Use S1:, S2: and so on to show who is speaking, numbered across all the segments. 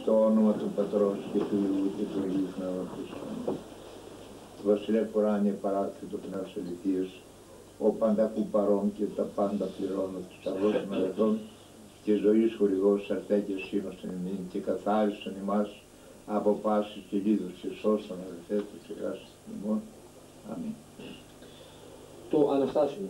S1: Στο όνομα του Πατρός και του Υιού και του Αγίου Πνεύματος. Βασιλεύ ουράνιε παράκλητο πνεύμα ελευθείας, ο πανταχού παρών και τα πάντα πληρώνω τους ταγός των αγαθών και ζωής χορηγός αρτέ και σύνωστον ημίν και καθάριστον ημάς από πάσης και λίδους και σώστον αδελφές του ξεχάσεις ημών. Αμήν.
S2: Το Αναστάσιο.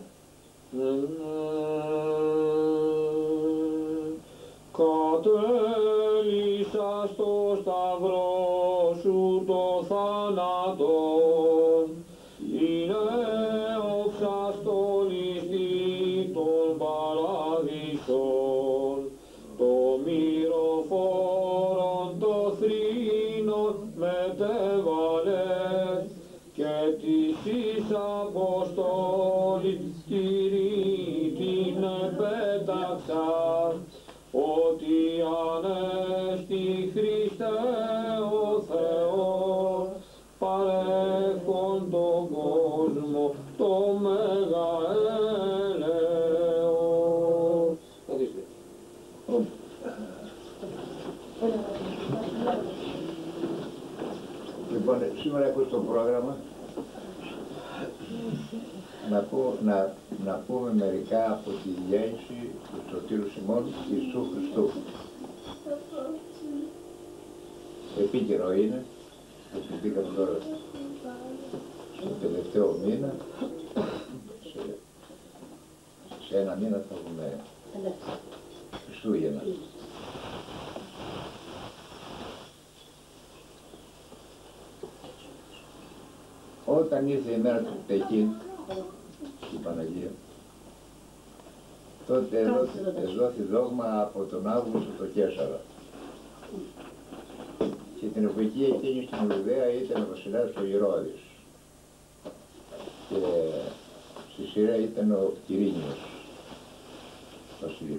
S2: Κατέλησα στο σταυρό σου το θάνατο, είναι όξα στο ληστή των παραδείσων, το μυροφόρον το θρήνον μετέβαλες και της εις Αποστόλης κηρύττην επέταξα, ότι ανέστη Χριστέ ο Θεός παρέχον τον κόσμο το μέγα έλεος. Καθίστε.
S1: Λοιπόν, σήμερα έχω στο πρόγραμμα να πούμε μερικά από τη γέννηση του Σωτήρου ημών Ιησού Χριστού. Επίκαιρο είναι, επιδίκαμε τώρα στο τελευταίο μήνα, σε ένα μήνα θα έχουμε Χριστούγεννα. Όταν ήρθε η μέρα του Πεκίν, η Παναγία, τότε εδόθη δόγμα από τον Αύγουστο το Καίσαρα. Και την εποχή εκείνη στην Ιουδαία ήταν ο βασιλιάς ο Ηρώδης. Και στη σειρά ήταν ο Κυρίνιος βασιλής.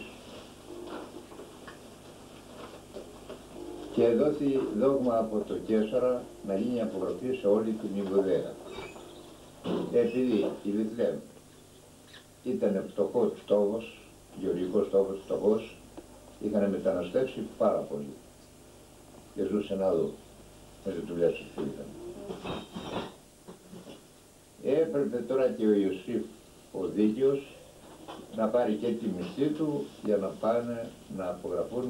S1: Και δόθη δόγμα από το Καίσαρα να γίνει απογραφή σε όλη την Ιουδαία. Επειδή η Βηθλεέμ ήταν φτωχός τόπος, γεωργικός τόπος φτωχός, είχαν μεταναστεύσει πάρα πολύ και ζούσαν αλλού με τις δουλειές που είχαν. Έπρεπε τώρα και ο Ιωσήφ ο δίκαιος να πάρει και τη μισθή του για να πάνε να απογραφούν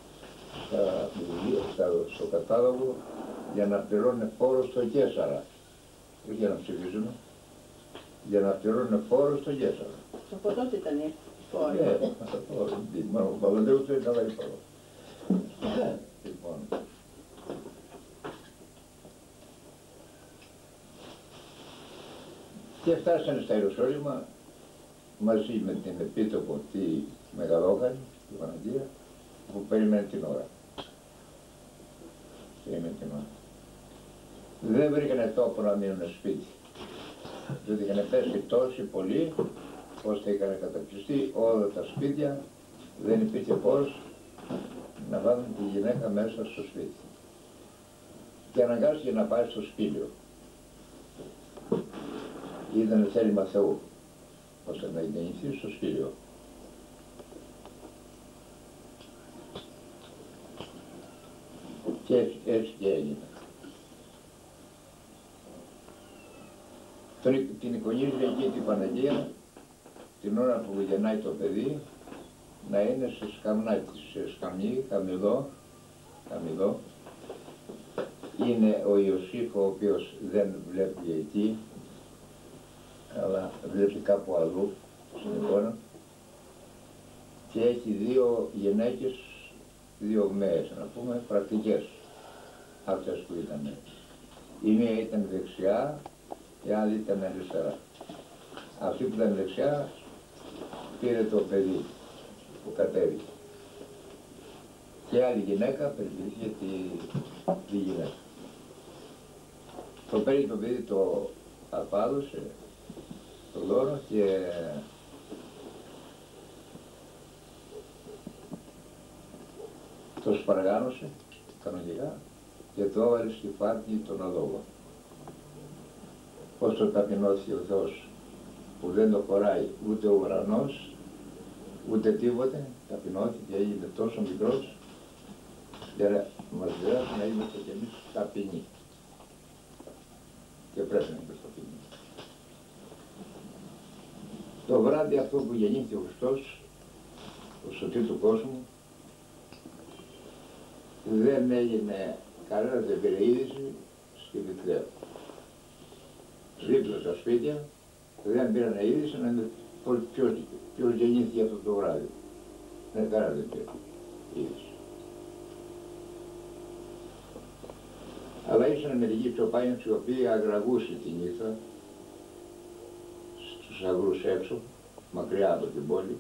S1: στο κατάλογο για να πληρώνουν φόρο στο Καίσαρα. Όχι για να ψηφίζουν, για να πληρώνουν φόρο στο Καίσαρα.
S3: Από τότε ήταν φόρο.
S1: Ναι, ο Παπαδέου του έκανε φόρο. Λοιπόν. Και φτάσανε στα Ιεροσόλυμα μαζί με την επίτροπο τη Μεγαλόχαρη, τη Παναγία, που περίμενε την ώρα. Δεν βρήκανε τόπο να μείνουν σπίτι, διότι είχαν πέσει τόσοι πολλοί, ώστε είχαν καταψηστεί όλα τα σπίτια, δεν υπήρχε πώς να βάλουν τη γυναίκα μέσα στο σπίτι. Και αναγκάστηκε να πάει στο σπήλαιο. Ήταν θέλημα Θεού, ώστε να γεννηθεί στο σπήλαιο. Και έτσι και έγινε. Την εικονίζει εκεί την Παναγία, την ώρα που γεννάει το παιδί, να είναι σε σκαμνί, χαμηλό. Είναι ο Ιωσήφ, ο οποίος δεν βλέπει εκεί, αλλά βλέπει κάπου αλλού στην εικόνα. Και έχει δύο γυναίκες, δύο μέες, να πούμε, πρακτικές, αυτές που ήταν. Η μία ήταν δεξιά, η άλλη ήταν αριστερά. Αυτή που ήταν δεξιά πήρε το παιδί που κατέβηκε. Και άλλη γυναίκα περιποιήθηκε τη γυναίκα. Το παίρνει το παιδί, το απάδωσε, το δώρο, και το σπαργάνωσε κανονικά και το έβαλε στη φάτνη των αλόγων. Πώς το ταπεινώθηκε ο Θεός, που δεν το χωράει ούτε ο ουρανός, ούτε τίποτε, ταπεινώθηκε, έγινε τόσο μικρός, μας διδάσκει να είμαστε κι εμείς ταπεινοί. Και πρέπει να είμαστε ταπεινοί. Το βράδυ αυτό που γεννήθηκε ο Χριστός, ο σωτήρ του κόσμου, δεν έγινε κανένα, δεν πήρε είδηση στη Βηθλεέμ. Δίπλα στα σπίτια δεν πήραν είδηση να είναι ποιος γεννήθηκε αυτό το βράδυ. Ναι, κανένα δεν πήρε είδηση. Αλλά ήσαν μερικοί ψωπάνιες οι οποίοι αγραγούσαν τη νύχτα στους αγρούς έξω, μακριά από την πόλη,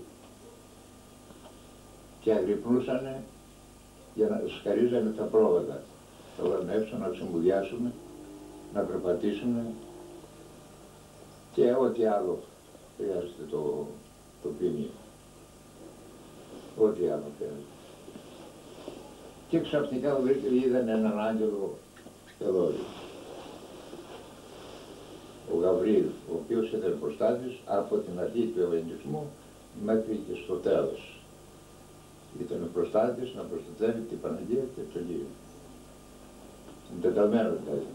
S1: και αγρυπνούσανε για να σκαρίζανε τα πρόβατα. Τα βάλουν έξω να ξεμουδιάσουν, να περπατήσουν και ό,τι άλλο χρειάζεται το ποιμίο. Ό,τι άλλο χρειάζεται. Και ξαφνικά είδαν έναν άγγελο Ελόρη, ο Γαβρίλ, ο οποίος ήταν προστάτης από την αρχή του Ευαγγελισμού μέχρι και στο τέλος. Ήταν προστάτης να προστατεύει την Παναγία και τον Κύριο. Εντεταλμένο δηλαδή.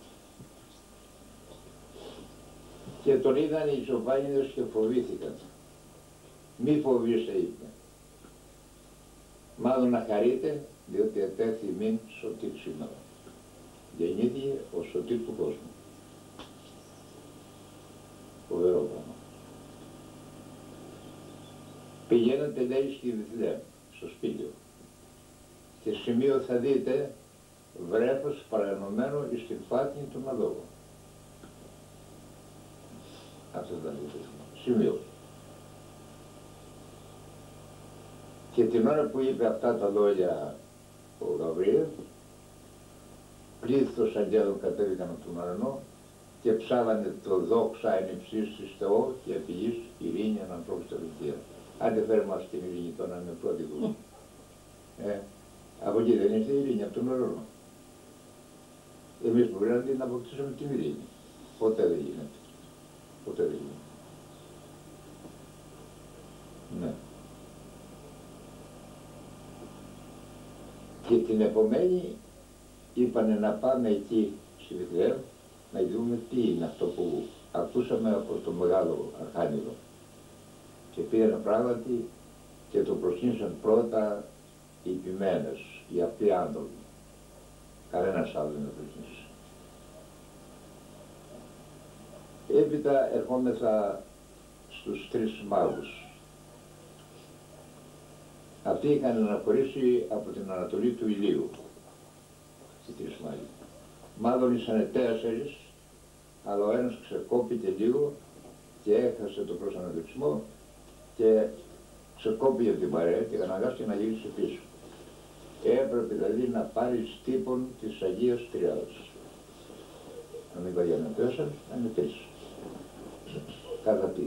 S1: Και τον είδαν οι Ισοπάνιδες και φοβήθηκαν. Μη φοβήστε, είπε. Μάλλον να χαρείτε, διότι ετέθη μην σωτήρ σήμερα. Γεννήθηκε ο σωτήρ του κόσμου. Φοβερό πράγμα. Πηγαίνετε, λέει, στη Βηθλεέμ, στο σπίτι. Και σημείο θα δείτε βρέφος παρανομμένο εις την φάτνη του Μαδόγου. Αυτό θα δείτε. Σημείο. Και την ώρα που είπε αυτά τα λόγια ο Γαβρίλ, πλήθος αγγέλων κατέβηκαν από τον ουρανό και ψάλανε το δόξα εν υψίστοις Θεό και επί γης ειρήνη εν ανθρώπους τελευταία. Άντε φέρε μας την ειρήνη τώρα να είναι πρώτη δουλειά. Από εκεί δεν ήρθε η ειρήνη, από τον ουρανό. Εμείς που πρέπει να την αποκτήσουμε την ειρήνη. Ποτέ δεν γίνεται. Ποτέ δεν γίνεται. Ναι. Και την επομένη είπανε να πάμε εκεί στη Βηθλεέμ να δούμε τι είναι αυτό που ακούσαμε από το μεγάλο Αρχάγγελο. Και πήγανε πράγματι και το προσκύνησαν πρώτα οι ποιμένες, οι απλοί άνθρωποι. Κανένας άλλος δεν το προσκύνησε. Έπειτα ερχόμεθα στους τρεις μάγους. Αυτοί είχαν αναχωρήσει από την Ανατολή του ηλίου. Οι τρεις μάγοι. Μάλλον ήσανε 4, αλλά ο ένας ξεκόπηκε λίγο και έχασε τον προσανατολισμό και ξεκόπηκε την παρέα και αναγκάστηκε να γυρίσει πίσω. Έπρεπε δηλαδή να πάρει τύπον της Αγίας Τριάδας. Να μην πάει για να 4, να είναι 3. Κατά τι.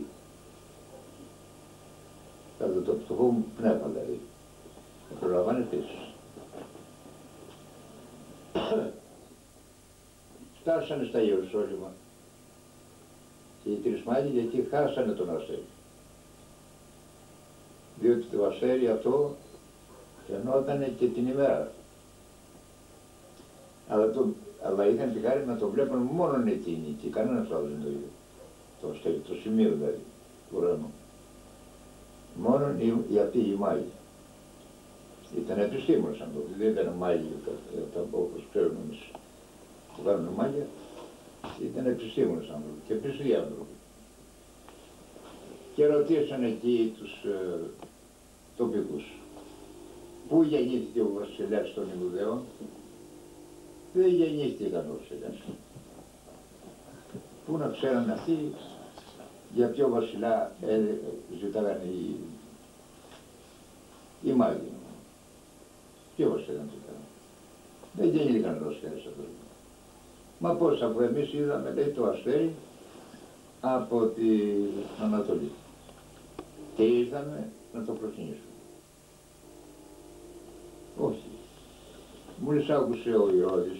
S1: Κατά το πτωχό μου πνεύμα δηλαδή. Να προλαμβάνει 3. Φτάσανε στα Ιερουσάλημα και οι τρεις μάγοι εκεί χάσανε τον αστέρι. Διότι το αστέρι αυτό φαινότανε και την ημέρα. Αλλά είχαν τη χάρη να το βλέπουν μόνον εκείνοι και κανένας άλλος δεν το είδε. Το αστέρι, το σημείο δηλαδή, του ουρανού. Μόνον γιατί οι μάγοι. Ήταν επιστήμονες άνθρωποι, δεν ήταν μάγοι όπως ξέρουμε εμείς που κάνουν μάγια. Ήταν επιστήμονες άνθρωποι και πιστοί άνθρωποι. Και ρωτήσαν εκεί τους τοπικούς. Πού γεννήθηκε ο βασιλιάς των Ιουδαίων? Δεν γεννήθηκε ο βασιλιάς. Πού να ξέραν αυτοί για ποιο βασιλιά ζητάγανε οι μάγοι. Ποιο βασιλιά ζητάγανε. Δεν γεννήθηκαν ο βασιλιάς αυτό. Μα πώς, αφού εμείς είδαμε, λέει, το αστέρι από την Ανατολή και ήρθαμε να το προσκυνήσουμε. Όχι. Μόλις άκουσε ο Ηρώδης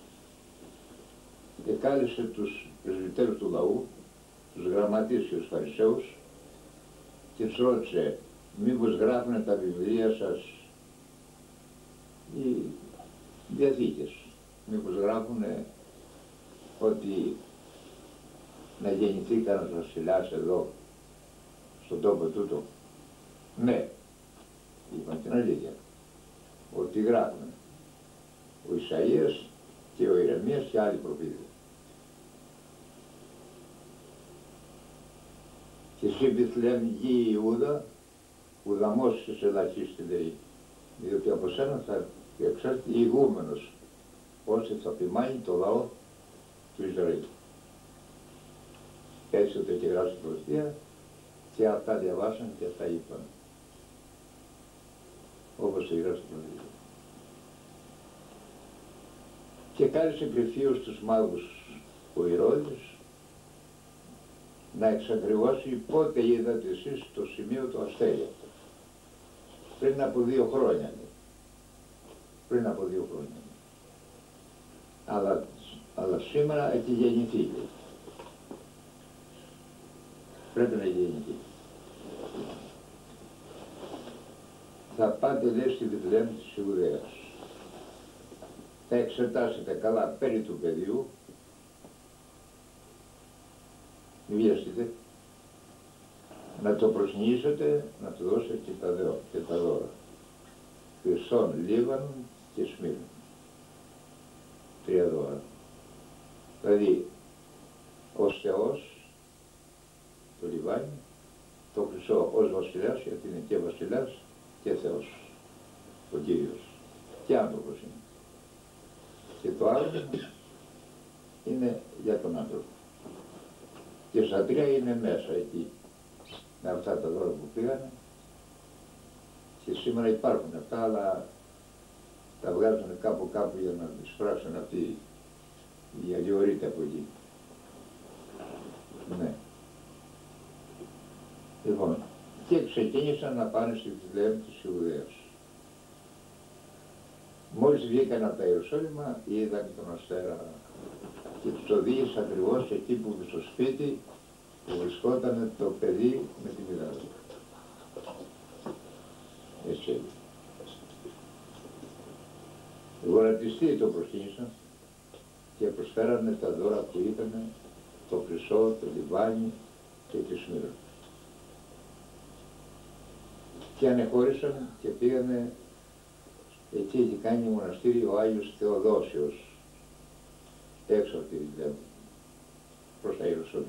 S1: και κάλεσε τους πρεσβυτέρους του λαού, τους γραμματείς και τους φαρισαίους και τους ρώτησε, μήπως γράφουνε τα βιβλία σας ή διαθήκες. Μήπως γράφουνε ότι να γεννηθεί κανένας βασιλιάς εδώ, στον τόπο τούτο. Ναι, είπαν την αλήθεια. Ότι γράφουνε ο Ισαΐας και ο Ιερεμίας και άλλοι προφήτες. Και εσύ Βηθλεέμ γη Ιούδα, ουδαμός σε ελαχίστη λέει, διότι από σένα θα εξέλθει ηγούμενος, ώστε θα ποιμάνει το λαό του Ισραήλ. Έτσι το έχει γράψει η προφητεία και αυτά διαβάσαν και αυτά είπαν. Όπως έχει γράψει η προφητεία. Και κάλεσε κρυφίως τους μάγους ο Ηρώδης να εξακριβώσει πότε είδατε εσείς το σημείο του αστέρι. Πριν από 2 χρόνια. Πριν από 2 χρόνια. Αλλά σήμερα έχει γεννηθεί. Πρέπει να γεννηθεί. Θα πάτε λέει στη Βηθλεέμ της Ιουδαίας. Θα εξετάσετε καλά περί του παιδιού. Μην βιαστείτε. Να το προσνήσετε, να του δώσετε και τα δώρα. Χρυσόν, Λίβανον και Σμύρνη. 3 δώρα. Δηλαδή, ως Θεός, το Λιβάνι, το χρυσό ως βασιλιάς, γιατί είναι και βασιλιάς και Θεός, ο Κύριος, και άνθρωπος είναι. Και το άλλο είναι για τον άνθρωπο. Και στα 3 είναι μέσα εκεί, με αυτά τα δώρα που πήγανε. Και σήμερα υπάρχουν αυτά, αλλά τα βγάζουν κάπου για να τις πράξουν αυτοί οι αλλιωρίτες από εκεί. Ναι. Λοιπόν, και ξεκίνησαν να πάνε στη Βηθλεέμ της Ιουδαίας. Μόλις βγήκαν από τα Ιερουσάλημα, είδαν τον αστέρα και τους οδήγησε ακριβώς εκεί που στο σπίτι που βρισκόταν το παιδί με τη μητέρα. Έτσι. Οι γονατιστοί το προσκύνησαν και προσφέρανε τα δώρα που ήταν το χρυσό, το λιβάνι και τη Σμύρνη. Και ανεχώρησαν και πήγανε, εκεί έχει κάνει μοναστήρι ο Άγιος Θεοδόσιος, έξω από τη Βηθλεέμ, προς τα Ιερουσαλήμ.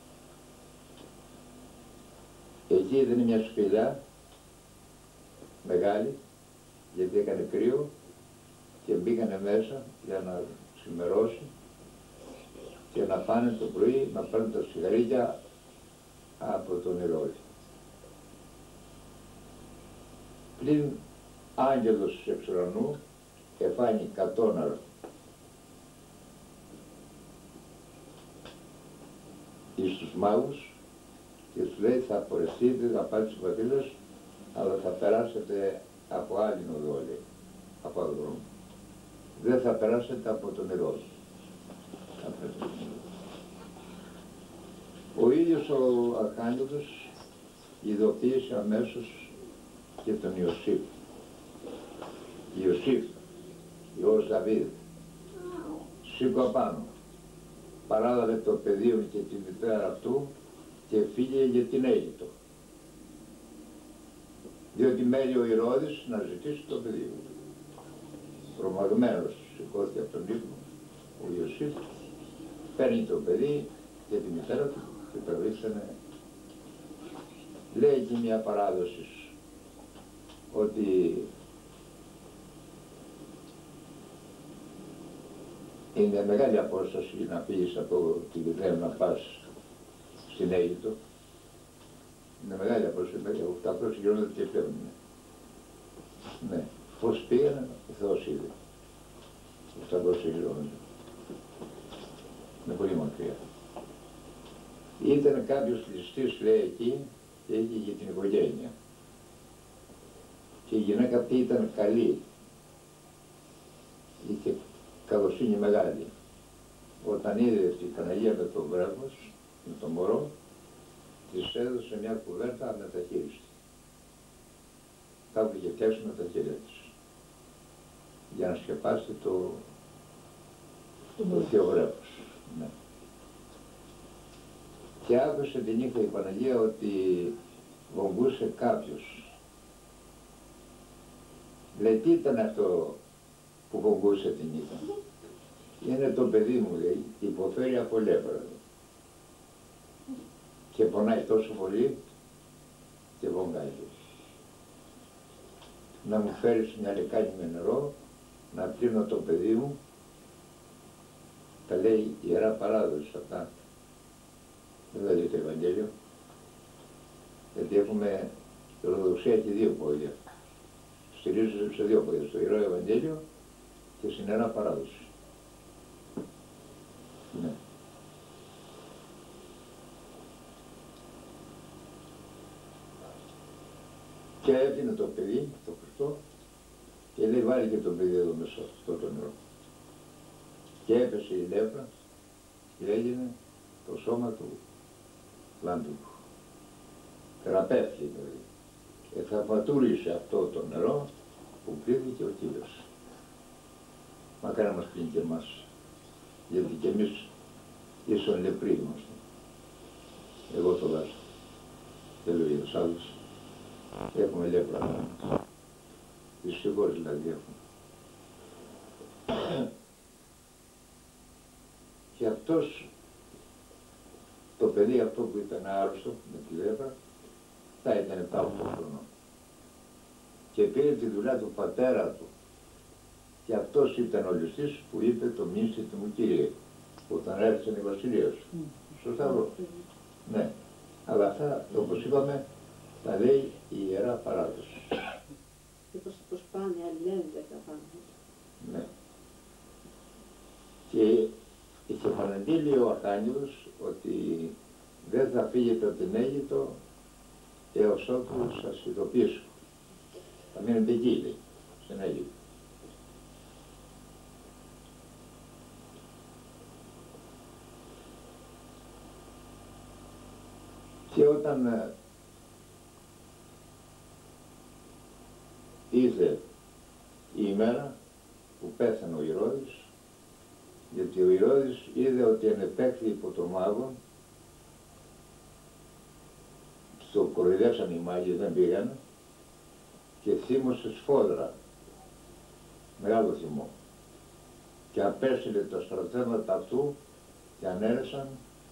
S1: Εκεί ήταν μια σπηλιά μεγάλη, γιατί έκανε κρύο και μπήκανε μέσα για να ξημερώσει και να πάνε το πρωί να παίρνουν τα σιγαρίκια από τον Ηρώδη. Πλην άγγελος εξ ουρανού εφάνει κατόναρα εις τους μάγους και τους λέει θα απορρευτείτε, θα πάτε στις πατρίδες, αλλά θα περάσετε από άλλη οδό, λέει, από άλλο δρόμο. Δεν θα περάσετε από τον Ηρώδη. Ο ίδιος ο Αρχάγγελος ειδοποίησε αμέσως και τον Ιωσήφ. Ιωσήφ, Υιός Δαβίδ, σήκω απάνω, παράλαβε το πεδίο και τη μητέρα αυτού και φύγε για την Αίγυπτο. Διότι μένει ο Ηρώδης να ζητήσει το παιδί. Τρομαγμένος σηκώθηκε από τον ύπνο ο Ιωσήφ, παίρνει το παιδί και τη μητέρα του και τραβήξανε. Λέει εκεί μια παράδοση ότι είναι μεγάλη απόσταση να φύγεις από τη Βηθλεέμ να πας στην Αίγυπτο. Είναι μεγάλη απόσταση, 800 χιλιόμετρα και πλέον. Ναι. Πώς πήγανε, ο Θεός είδε. 800 χιλιόμετρα. Είναι πολύ μακριά. Ήταν κάποιος ληστής, λέει, εκεί και είχε και την οικογένεια. Και η γυναίκα αυτή ήταν καλή. Είχε καλοσύνη μεγάλη. Όταν είδε την Παναγία με το βρέφος, με το μωρό, της έδωσε μια κουβέρτα αμεταχείριστη. Κάπου είχε φτιάξει με τα χέρια της. για να σκεπάσει το θεογρέφος. Ναι. Και άκουσε τη νύχτα η Παναγία ότι βομβούσε κάποιος. Λέει, τι ήταν αυτό που βομβούσε τη νύχτα? Είναι το παιδί μου, λέει, υποφέρει από λέπρα. Και πονάει τόσο πολύ και βομβάει. Να μου φέρεις μια λεκάνη με νερό, να πλύνω το παιδί μου. Τα λέει Ιερά Παράδοση αυτά. Δεν θα δει το Ευαγγέλιο. Γιατί έχουμε, η Ορθοδοξία έχει δύο πόδια. Στηρίζεται σε δύο πόδια, στο Ιερό Ευαγγέλιο και στην Ιερά Παράδοση. Ναι. Και έφυγε το παιδί, το Χριστό, και λέει βάλει και το παιδί εδώ μέσα, αυτό το νερό. Και έπεσε η λέπρα και έγινε το σώμα του λάμπικου. Θεραπεύτηκε δηλαδή. Και θα πατούρισε αυτό το νερό που πλήθηκε ο Κύριος. Μακάρι να μας πλύνει και εμάς, γιατί και εμείς ίσον λεπροί είμαστε. Εγώ τουλάχιστον. Δεν λέω για τους άλλους. Έχουμε λέπρα. Δυστυχώς δηλαδή έχουμε. Και αυτός, το παιδί αυτό που ήταν άρρωστο με τη λέπρα, θα ήταν 7-8 χρονών. Και πήρε τη δουλειά του πατέρα του. Και αυτός ήταν ο ληστής που είπε το μνήστητε μου Κύριε, όταν έρθει η βασιλεία σου. Στο Σταυρό. Ναι. Αλλά αυτά, όπως είπαμε, τα λέει η Ιερά Παράδοση.
S3: Και πως πάνε, άλλοι λένε τα πάνε.
S1: Ναι. Και είχε παραγγείλει ο Αρχάγγελος ότι δεν θα φύγετε από την Αίγυπτο έως όπου σας ειδοποιήσω. Θα μείνετε εκεί, λέει, στην Αίγυπτο. Και όταν ήρθε η ημέρα που πέθανε ο Ηρώδης, γιατί ο Ηρώδης είδε ότι ενεπέχθη υπό το μάγο, το κοροϊδεύσαν οι μάγοι, δεν πήγανε, και θύμωσε σφόδρα, μεγάλο θυμό. Και απέστειλε τα στρατεύματα αυτού και ανέρεσαν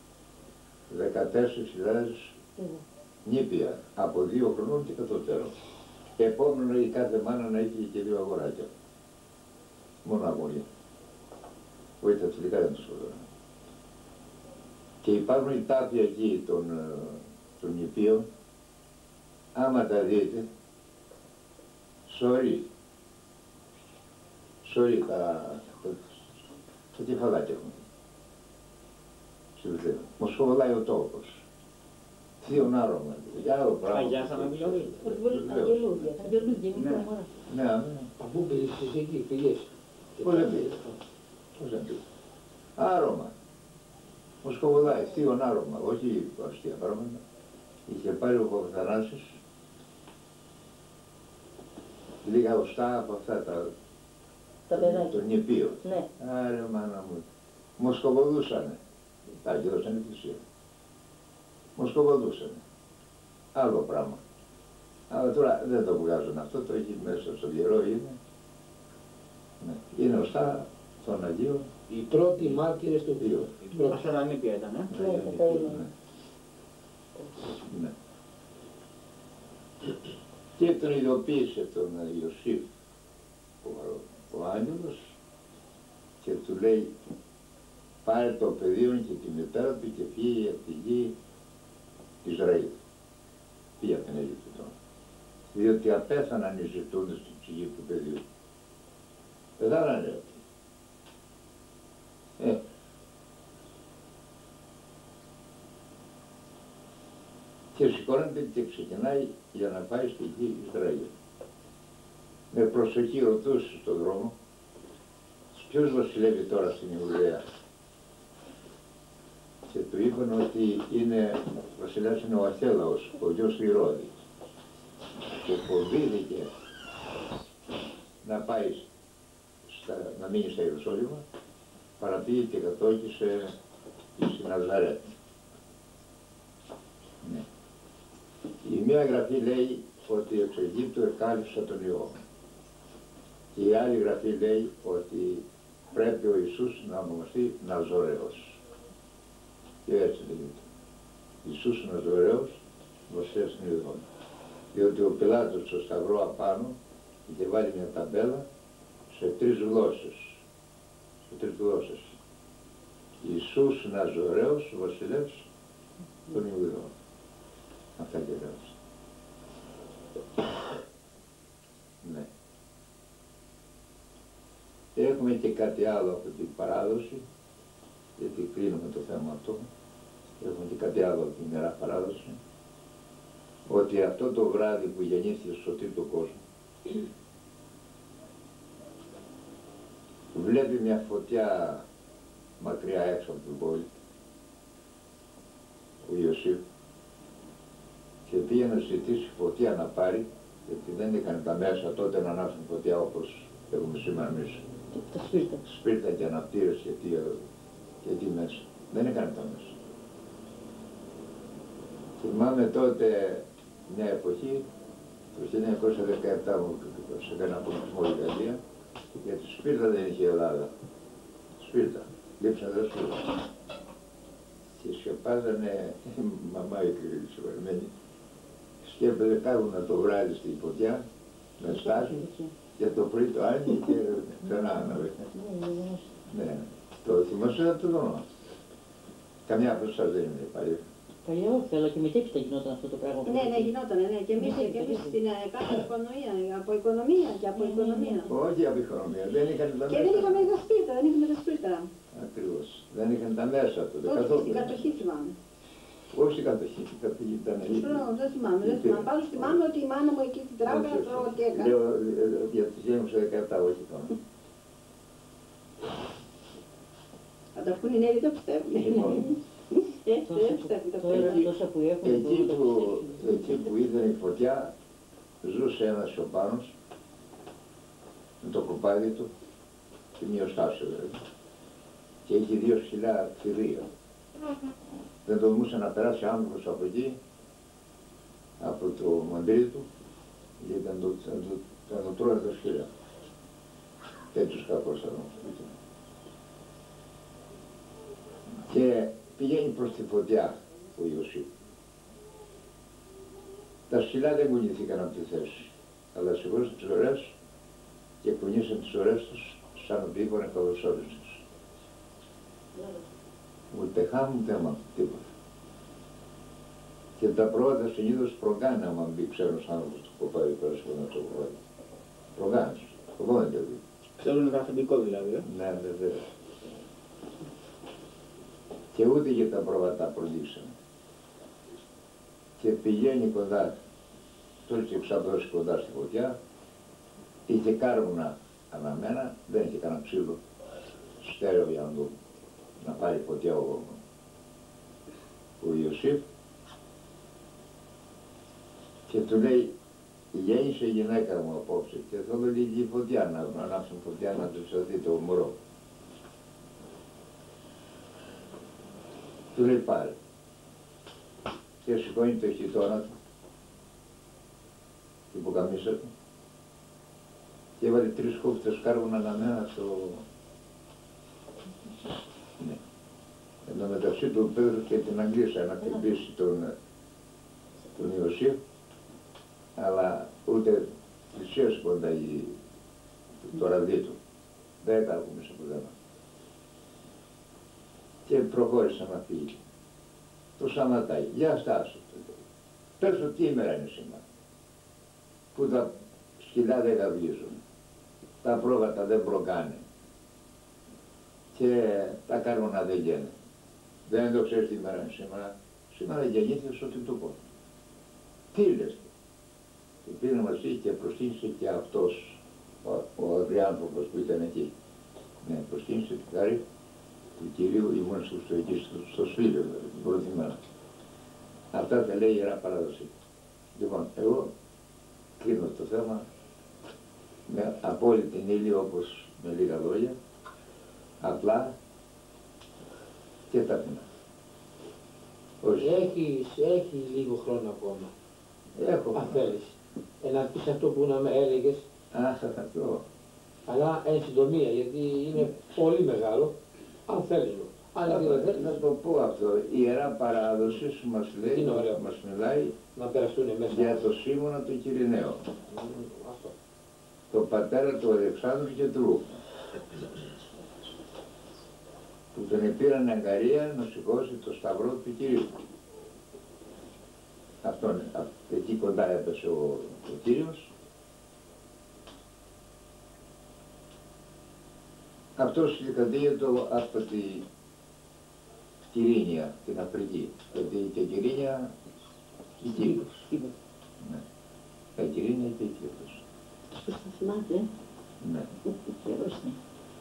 S1: 14.000 νήπια από 2 χρονών και κατωτέρω. Επόμενο η κάθε μάνα να έχει και 2 αγοράκια. Μόνο αγόρια. Όχι τα θηλυκά δεν τους φωτώνουν. Και υπάρχουν οι τάφοι εκεί των νηπίων, άμα τα δείτε, σωρί τα κεφαλάκια έχουν. Μοσχοβολάει ο τόπος. Θείον άρωμα, για άλλο πράγμα.
S2: Αγιά σαν αγγελούδια.
S3: Αγγελούδια, μικρό μωρά.
S1: Ναι,
S2: Αφού πήγες εκεί, πήγες.
S1: πώς δεν πήγε. Πώς δεν πήγε. Άρωμα. Μοσχοβολάει, θείον άρωμα, όχι αστεία πράγματα. Είχε πάρει ο Παπαθανάσης λίγα οστά από αυτά
S3: Τα παιδάκια.
S1: των νηπίων.
S3: Ναι.
S1: Άρε μάνα μου. Μοσχοβολούσανε. Τα αγγελώσαν εκκλησία. Μοσχοβολούσανε. Άλλο πράγμα. Αλλά τώρα δεν το βγάζουν αυτό, το έχει μέσα στο ιερό είναι. Ναι. Είναι οστά των Αγίων.
S2: Οι πρώτοι μάρτυρες του Θεού.
S4: Ασσαλανίπια ήταν,
S3: Ναι, τα είναι.
S1: Ναι. Και τον ειδοποίησε τον Ιωσήφ ο άγγελος και του λέει πάρε το παιδί και τη μητέρα του και φύγει από τη γη Ισραήλ. Πήγε από την Αίγυπτο τώρα. Διότι απέθαναν οι ζητούντες στην ψυχή του παιδιού. Πεθάνανε αυτοί. Και σηκώνεται και ξεκινάει για να πάει στη γη Ισραήλ. Με προσοχή ρωτούσε στον δρόμο, ποιος βασιλεύει τώρα στην Ιουδαία. Και του είπαν ότι είναι, βασιλεύς είναι ο Αρχέλαος, ο γιος του Ηρώδη. Και φοβήθηκε να πάει να μείνει στα Ιερουσάλημα, παραπήγε και κατόχησε στη Ναζαρέτ. Ναι. Η μία γραφή λέει ότι εξ Αιγύπτου εκάλυψα τον Υιό. Και η άλλη γραφή λέει ότι πρέπει ο Ιησούς να ονομαστεί Ναζωραίος. Και έτσι λέγεται. Ιησούς Ναζωραίος, βασιλεύς των Ιουδών. Διότι ο Πιλάτος στο σταυρό απάνω είχε βάλει μια ταμπέλα σε 3 γλώσσες. Σε 3 γλώσσες. Ιησούς Ναζωραίος, βασιλεύς των Ιουδών. Αυτά και γράψα. Ναι. Έχουμε και κάτι άλλο από την παράδοση, γιατί κλείνουμε το θέμα αυτό. Έχουμε και κάτι άλλο από την Ιερά Παράδοση, ότι αυτό το βράδυ που γεννήθηκε στο σωτήρ του κόσμου, βλέπει μια φωτιά μακριά έξω από την πόλη, ο Ιωσήφ, και πήγε να ζητήσει φωτιά να πάρει, γιατί δεν είχαν τα μέσα τότε να ανάψουν φωτιά όπως έχουμε σήμερα εμείς.
S3: Τα σπίρτα.
S1: Σπίρτα και αναπτήρες και εκεί μέσα. Δεν είχαν τα μέσα. Θυμάμαι τότε μια εποχή, το 1917 σε ένα πολιτισμό η Γαλλία, γιατί σπίρτα δεν είχε η Ελλάδα. Σπίρτα. Λείψαν τα σπίρτα. Και σκεπάζανε η μαμά η ξεπερμένη, σκέπαζε κάγουνα το βράδυ στην φωτιά, με στάση, και το πρωί το άνοιγε και ξανά άναβε. Ναι, το θυμάσαι να το δω. Καμιά από εσάς δεν είναι παλιά.
S4: Παλιά όχι, αλλά και μετέπειτα γινόταν αυτό το πράγμα.
S3: Ναι, ναι, γινόταν, ναι. Και εμείς στην κάτω οικονομία, από οικονομία και από οικονομία.
S1: Όχι από οικονομία, δεν είχαν τα μέσα.
S3: Και δεν είχαμε τα σπίρτα, δεν είχαμε τα σπίρτα.
S1: Ακριβώς, δεν είχαν τα μέσα τότε,
S3: Όχι,
S1: καθόλου.
S3: στην κατοχή θυμάμαι.
S1: Όχι στην κατοχή, στην κατοχή ήταν η...
S3: Δεν θυμάμαι, δεν θυμάμαι. Πάντως θυμάμαι ότι η μάνα μου εκεί στην τράπεζα να τρώω τι έκανε.
S1: Λέω για τις γέννους σε 17, όχι τώρα.
S3: Αν τα βγουν οι νέοι δεν πιστεύουν.
S1: Λοιπόν,
S3: Δεν πιστεύουν τα
S4: Τώρα
S3: παιδιά.
S4: τόσα που έχουν.
S1: εκεί που ήταν η φωτιά, ζούσε ένας Ιωπάνος με το κοπάδι του και μία οστάσιο δηλαδή. Και είχε 2 ψηλά θηρία. Δεν τολμούσε να περάσει άνθρωπος από εκεί, από το μαντρί του, γιατί θα το τρώει τα σκύλια. Τέτοιους κάπως θα δούμε. Και πηγαίνει προς τη φωτιά ο Ιωσήφ. Τα σκυλιά δεν κουνήθηκαν από τη θέση, αλλά σηκώσαν τις ωρές και κουνήσαν τις ωρές τους σαν ότι είπανε καλωσόρισες. Ούτε χάμ ούτε άμα, τίποτα. Και τα πρώτα συνήθως προκάνε άμα μπει ξένος άνθρωπος στο κοπάδι πέρα να το κοπάδι. Προκάνεις, κοπάδι δηλαδή.
S2: Ξέρουν γραφεντικό δηλαδή.
S1: Ναι, βέβαια. Και ούτε και τα πρόβατα προλήξανε. Και πηγαίνει κοντά, τόσο και ξαπλώσει κοντά στη φωτιά, είχε κάρβουνα αναμένα, δεν είχε κανένα ξύλο στέρεο για να πάρει φωτιά ο Ιωσήφ, και του λέει, γέννησε η γυναίκα μου απόψε και θέλω λίγη φωτιά να ανάψουν φωτιά να του σωθεί το μωρό. Του λέει πάρε. Και σηκώνει το χιτώνα του, την ποκαμίσα του, και έβαλε 3 κόφτες κάρβουνα αναμένα στο... Ναι. Εν τω μεταξύ του Πέτρου και την Αγγλίσα να χτυπήσει τον Ιωσήφ, αλλά ούτε πλησίασε κοντά το ραβδί του. Δεν έκαρκουμε σε πουδένα. Και προχώρησε να φύγει. Το σταματάει. Γεια στάσου. Πες του τι ημέρα είναι σήμερα. Που τα σκυλιά δεν γαυγίζουν. Τα πρόβατα δεν προκάνε. Και τα κάρβουνα δεν γέννε. Δεν το ξέρεις τι ημέρα είναι σήμερα. Σήμερα γεννήθηκε στο τι του πω. Τι λες. Και πήρε μαζί και προσκύνησε και αυτός ο αγριάνθρωπος που ήταν εκεί. Ναι, προσκύνησε την χάρη του Κυρίου, ήμουν στο Σφύριο, την πρώτη μέρα. Αυτά τα λέει η Ιερά Παράδοση. Λοιπόν, εγώ κλείνω το θέμα με απόλυτη ύλη όπως με λίγα λόγια, απλά και ταπεινά. Όχι.
S2: Έχει λίγο χρόνο ακόμα.
S1: Έχω.
S2: Αν θέλεις. Να πεις αυτό που να με έλεγες,
S1: Θα το.
S2: αλλά εν συντομία, γιατί είναι πολύ μεγάλο, αν θέλεις. Αν δεν θέλεις,
S1: Να το πω αυτό. Η Ιερά Παράδοση μας λέει,
S2: Είναι ωραίο.
S1: μας μιλάει
S2: να περαστούν μέσα.
S1: για το Σίμωνα του Κυριναίου,
S2: Αυτό.
S1: το πατέρα του Αλεξάνδρου και του Ρούχου, που τον πήραν αγκαρία να σηκώσει το σταυρό του Κυρίου. Αυτόν, εκεί κοντά έπεσε ο Κύριος. Αυτός κατήγεται από τη Κυρίνια, την Αφρική. Γιατί και Κυρίνια η Κύπρος. Ναι. Τα Κυρίνια και η Κύπρος.
S4: Πώς θα θυμάται,
S1: Ναι.
S4: χαίρος είναι.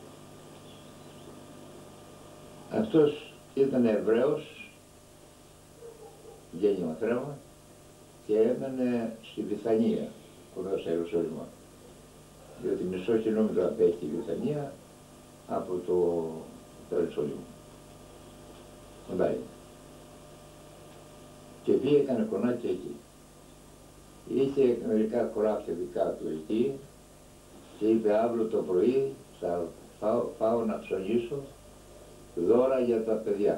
S1: Αυτός ήταν Εβραίος, γέννημα θρέμα, και έμενε στη Βηθανία, κοντά σε Ιερουσαλήμ. Διότι μισό χιλιόμετρο απέχει η Βηθανία από το Ιερουσαλήμ. Κοντά είναι. Και πήγε, έκανε κονάκια εκεί. Είχε μερικά χωράφια δικά του εκεί και είπε αύριο το πρωί θα πάω να ψωνίσω δώρα για τα παιδιά.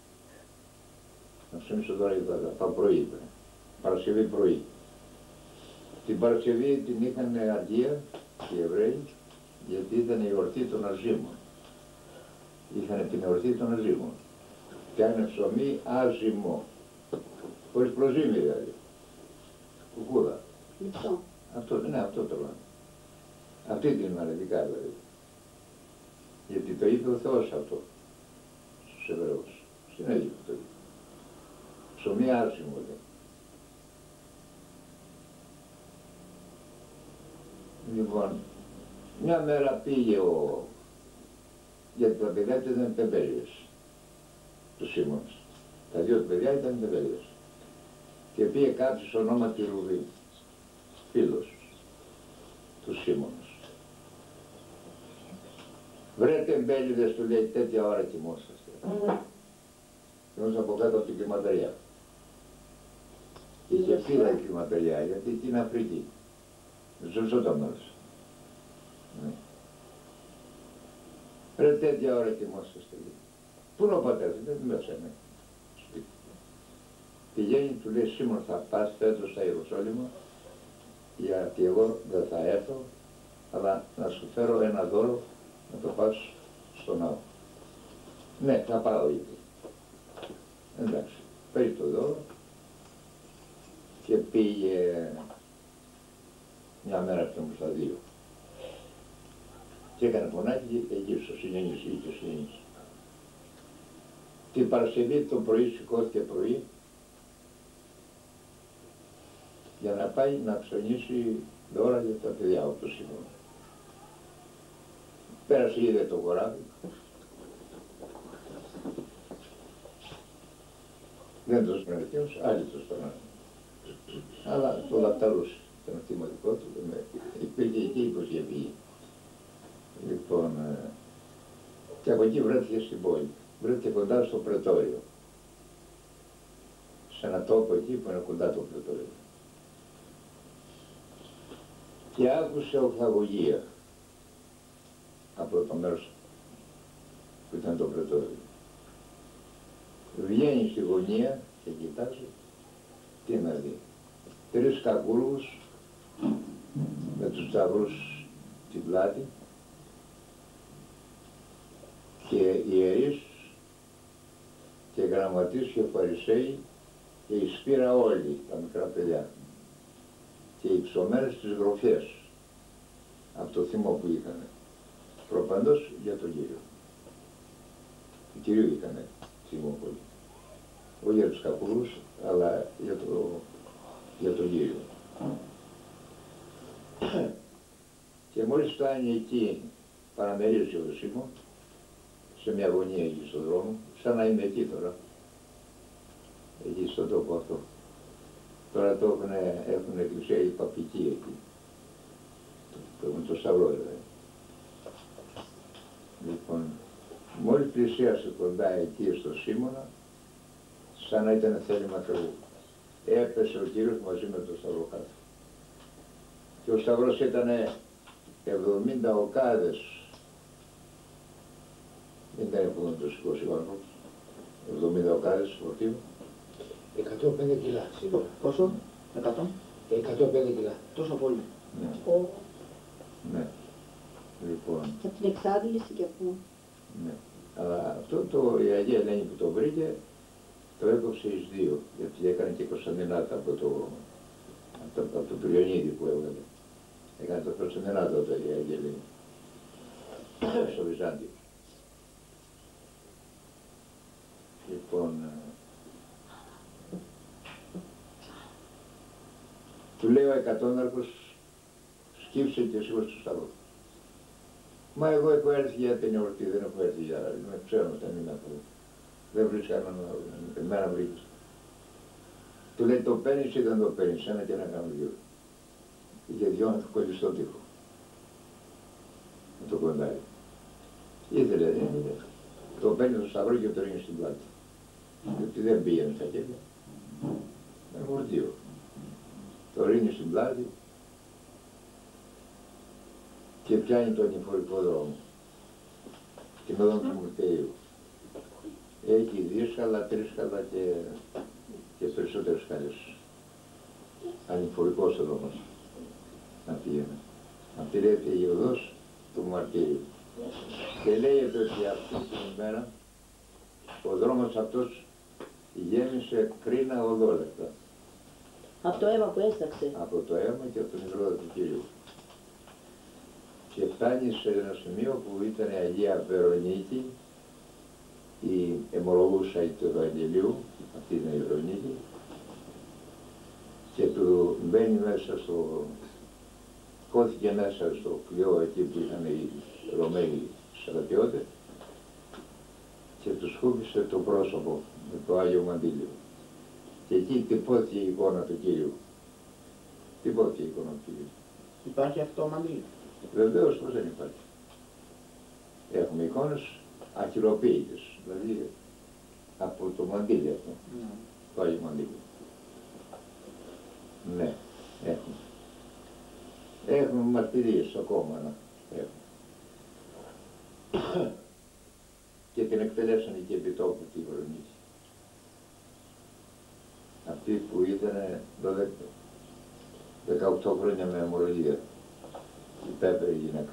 S1: Να ψωνίσω δώρα για τα παιδιά. Πάω πρωί είπε. Παρασκευή πρωί. Την Παρασκευή την είχαν αργία οι Εβραίοι, γιατί ήταν η εορτή των Αζήμων. Είχαν την εορτή των Αζήμων. Φτιάχνε ψωμί άζυμο. Χωρίς προζύμι δηλαδή. Κουκούδα.
S3: Μισό.
S1: Αυτό, ναι, αυτό το λένε. Αυτή την μαλαιτικά δηλαδή. Γιατί το είπε ο Θεός αυτό στους Εβραίους. Στην Αίγυπτο το είπε. Ψωμί άσημο λέει. Λοιπόν, μια μέρα πήγε γιατί τα παιδιά του ήταν τεμπέλιες, του Σίμωνας. Τα δύο του παιδιά ήταν τεμπέλιες. Και πήγε κάποιος ονόματι Ρουβή, φίλος του Σίμωνος. Βρε τεμπέλιδες, του λέει, τέτοια ώρα κοιμόσαστε. Κοιμόσαστε από κάτω από την κλιματαριά. Είχε φύλλα η κλιματαριά, γιατί εκεί είναι Αφρική. Ζωσόταν μέρος. Ναι. Ρε τέτοια ώρα κοιμόσαστε. Πού είναι ο πατέρας, δεν μέσα είναι. Σπίτι. Πηγαίνει, του λέει, Σίμων θα πας φέτος στα Ιερουσάλημα, γιατί εγώ δεν θα έρθω, αλλά να σου φέρω ένα δώρο να το πας στον ναό. Ναι, θα πάω, είπε. Εντάξει, παίρνει το δώρο και πήγε μια μέρα πιο μπροστά δύο. Και έκανε φωνάκι εκεί στο Συνένης, ή και Συνένης. Την Παρασκευή το πρωί σηκώθηκε πρωί για να πάει να ψωνίσει δώρα για τα παιδιά όπως σήμερα. Πέρασε, είδε το χωράφι. Δεν το σπέρανε εκείνος, άλλοι το σπέρανε. Αλλά το λαπταρούσε, ήταν θυματικό του, υπήρχε εκεί πως είχε βγει. Λοιπόν, και από εκεί βρέθηκε στην πόλη. Βρέθηκε κοντά στο Πρετόριο. Σε ένα τόπο εκεί που είναι κοντά το Πρετόριο. Και άκουσε οχθαγωγία από το μέρος που ήταν το Πρετόριο. Βγαίνει στη γωνία και κοιτάζει, τι να δει. 3 κακούργους με τους σταυρούς στην πλάτη και ιερείς και γραμματείς και φαρισαίοι και η σπήρα όλοι τα μικρά παιδιά και οι ψωμένες στις γροφιές από το θυμό που είχαν προπαντός για τον Κύριο. Του Κυρίου είχαν θυμό πολύ. Όχι για τους κακούργους, αλλά για τον Κύριο. Και μόλις φτάνει εκεί, παραμερίζει ο Σίμων, σε μια γωνία εκεί στον δρόμο, σαν να είμαι εκεί τώρα, εκεί στον τόπο αυτό. Τώρα το έχουν εκκλησία η παπική εκεί, που έχουν το σταυρό δηλαδή. Λοιπόν, μόλις πλησίασε κοντά εκεί στο Σίμωνα, σαν να ήταν θέλημα Θεού, έπεσε ο Κύριος μαζί με τον Σταυρό κάτω. Και ο Σταυρός ήταν 70 οκάδες. Δεν ήταν που να το σηκώσει ο άνθρωπος. 70 οκάδες φορτίου.
S2: 105 κιλά σήμερα.
S5: Πόσο? 100?
S2: 105 κιλά.
S5: Τόσο πολύ.
S1: Ναι.
S3: Ω,
S1: Ναι. Λοιπόν,
S3: και από την εξάντληση και αυτό.
S1: ναι. Αλλά αυτό η Αγία Ελένη που το βρήκε, το έκοψε εις δύο, γιατί έκανε και Κωνσταντινάτα από το Πυριονίδη που έβγαλε. Έκανε το Κωνσταντινάτα τότε η Αγία Ελένη. Στο Βυζάντιο. Λοιπόν, του λέει ο εκατόναρχος, σκύψε και εσύ στο Σταυρό. Μα εγώ έχω έρθει για την εορτή, δεν έχω έρθει για άλλη. Με ξέρω, δεν είμαι αυτό. Δεν βρίσκει κανέναν άλλο. Εμένα βρήκες. Του λέει το παίρνεις ή δεν το παίρνεις, ένα και ένα κάνω δυο. Είχε δυο να του κολλήσει στον τοίχο. Με το κοντάρι. Ήθελε, δεν ήθελε. Το παίρνει στο Σταυρό και το ρίχνει στην πλάτη. Γιατί δεν πήγαινε στα χέρια. Ήταν φορτίο. Το ρίχνει στην πλάτη και πιάνει το ανηφορικό δρόμο. Την οδόν του Μουρτείου. Έχει δύσκολα, τρίσκαλα και περισσότερες σκάλες. Ανηφορικός ο δρόμος να πήγαινε. Αυτή λέγεται η οδός του Μαρτύριου. Και λέγεται ότι αυτή την ημέρα ο δρόμος αυτός γέμισε κρίνα οδόλεπτα.
S4: Από το αίμα που έσταξε.
S1: Από το αίμα και από τον υδρότα του Κυρίου. Και φτάνει σε ένα σημείο που ήταν η Αγία Βερονίκη, η αιμολογούσα του Ευαγγελίου, αυτή είναι η Βερονίκη, και του μπαίνει μέσα χώθηκε μέσα στο πλοίο εκεί που είχαν οι Ρωμαίοι στρατιώτες και του σκούπισε το πρόσωπο με το Άγιο Μαντήλιο. Και εκεί τυπώθηκε η εικόνα του Κύριου. Τυπώθηκε η εικόνα του Κύριου.
S5: Υπάρχει αυτό μαντήλι?
S1: Βεβαίως πως δεν υπάρχει. Έχουμε εικόνες ακυροποίητες, δηλαδή από το μαντήλι αυτό, το Άγιο Μαντήλιο. Ναι, έχουμε. Έχουμε μαρτυρίες ακόμα να έχουμε. Και την εκτελέσανε και επί τόπου τη Βερονίκη. Αυτή που ήταν 18 χρόνια με αιμορραγία. Υπέφερε η γυναίκα.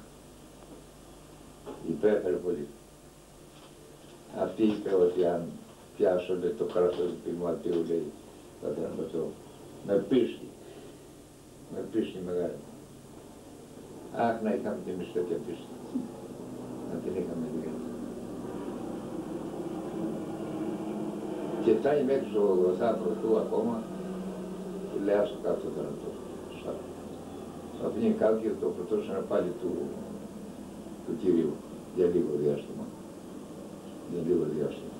S1: Υπέφερε πολύ. Αυτή είπε ότι αν πιάσονται το κράτος του Πηματίου, λέει, θα ήταν το με πίστη. Με πίστη μεγάλη. Αχ, να είχαμε και εμείς τέτοια πίστη. Να την είχαμε λίγα. Και φτάνει μέχρι στο Γοθάπρο του ακόμα, του λέει άστο κάτω τώρα το σάπιο. Θα βγει κάτω και το προτώσανε πάλι του Κυρίου για λίγο διάστημα. Για λίγο διάστημα.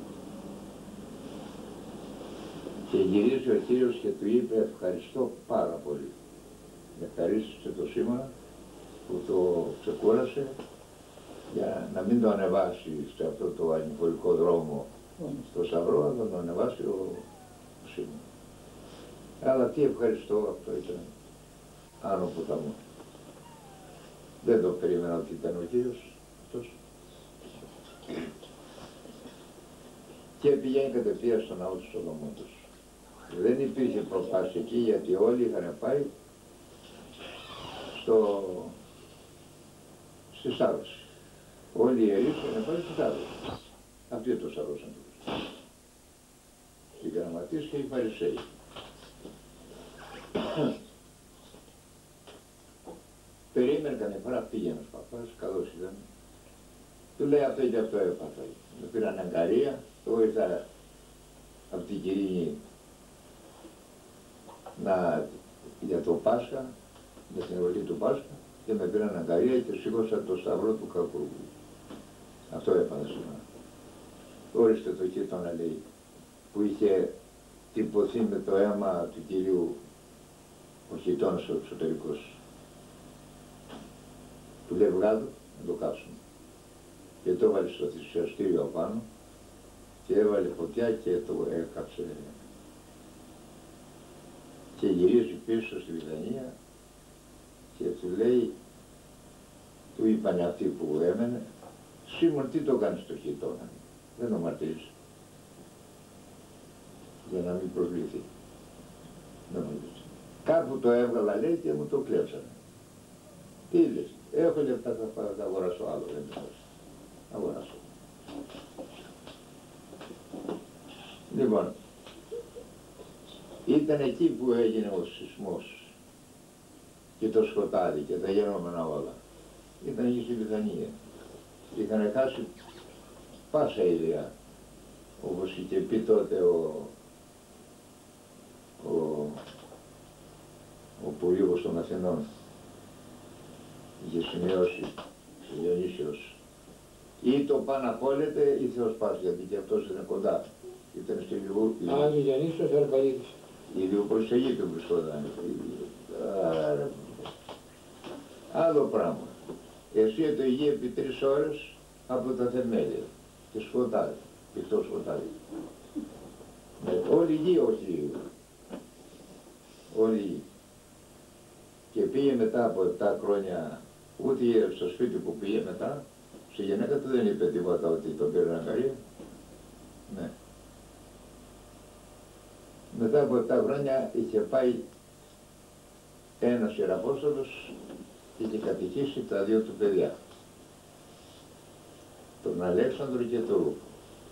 S1: Και γυρίζει ο Κύριος και του είπε ευχαριστώ πάρα πολύ. Ευχαρίστησε το σήμερα που το ξεκούρασε για να μην το ανεβάσει σε αυτό το ανηφορικό δρόμο στο Σταυρό, αλλά να το ανεβάσει ο Σίμων. Αλλά τι ευχαριστώ, αυτό ήταν άνω ποταμού. Δεν το περίμενα ότι ήταν ο Κύριος αυτός. Και πηγαίνει κατευθείαν στον ναό του Σολομόντος. Δεν υπήρχε προφάση εκεί γιατί όλοι είχαν πάει στη Σταύρωση. Όλοι οι ιερείς είχαν πάει στη Σταύρωση. Αυτοί το σταυρώσαν. Οι γραμματείς και οι Φαρισαίοι. Περίμενε καμιά φορά, πήγαινε ο παπάς, καλός ήταν. Του λέει αυτό και αυτό έπαθα. Με πήραν αγκαρία, εγώ ήρθα από την Κυρίνη για το Πάσχα, με την εορτή του Πάσχα, και με πήραν αγκαρία και σήκωσα το σταυρό του Κακούργου. Αυτό έπαθα σήμερα. Ορίστε το κοίτονα, λέει, που είχε τυπωθεί με το αίμα του Κυρίου ο χιτώνας ο εξωτερικός. Του λέει βγάλω, να το κάψουμε. και το έβαλε στο θυσιαστήριο πάνω και έβαλε φωτιά και το έκαψε. Και γυρίζει πίσω στη Βιτανία και του λέει, του είπαν αυτοί που έμενε, Σίμων τι το κάνεις στο χειτώνα, δεν το μαρτύρεις, για να μην προσβληθεί. Κάπου το έβγαλα λέει και μου το κλέψανε. Τι λες, έχω λεφτά θα αγοράσω άλλο, δεν το αγοράσω. Λοιπόν, ήταν εκεί που έγινε ο σεισμός και το σκοτάδι και τα γενόμενα όλα. Ήταν εκεί στη Βυθανία. Είχαν χάσει πάσα ιδέα, όπως είχε πει τότε ο Υπουργός των Αθηνών. Είχε σημειώσει ο Διονύσιος. Ή το Παναπόλετε ή Θεός Πας, γιατί και αυτός είναι κοντά. Ήταν στη Λιβύη.
S2: Α, ο Διονύσιος Αρπαλίδης.
S1: Η Λιβοπολιτική του βρισκόταν. Άλλο πράγμα. Εσύ το υγεία επί 3 ώρες από τα θεμέλια. Και σκοτάδι. Πηχτό σκοτάδι. Όλη η γη, όχι. Όλη η γη. Και πήγε μετά από 7 χρόνια, ούτε στο σπίτι που πήγε μετά, στη γυναίκα του δεν είπε τίποτα ότι τον πήραν αγκαρία. Ναι. Μετά από 7 χρόνια είχε πάει ένας Ιεραπόστολος και είχε κατηχήσει τα 2 του παιδιά, τον Αλέξανδρο και τον Ρούφο.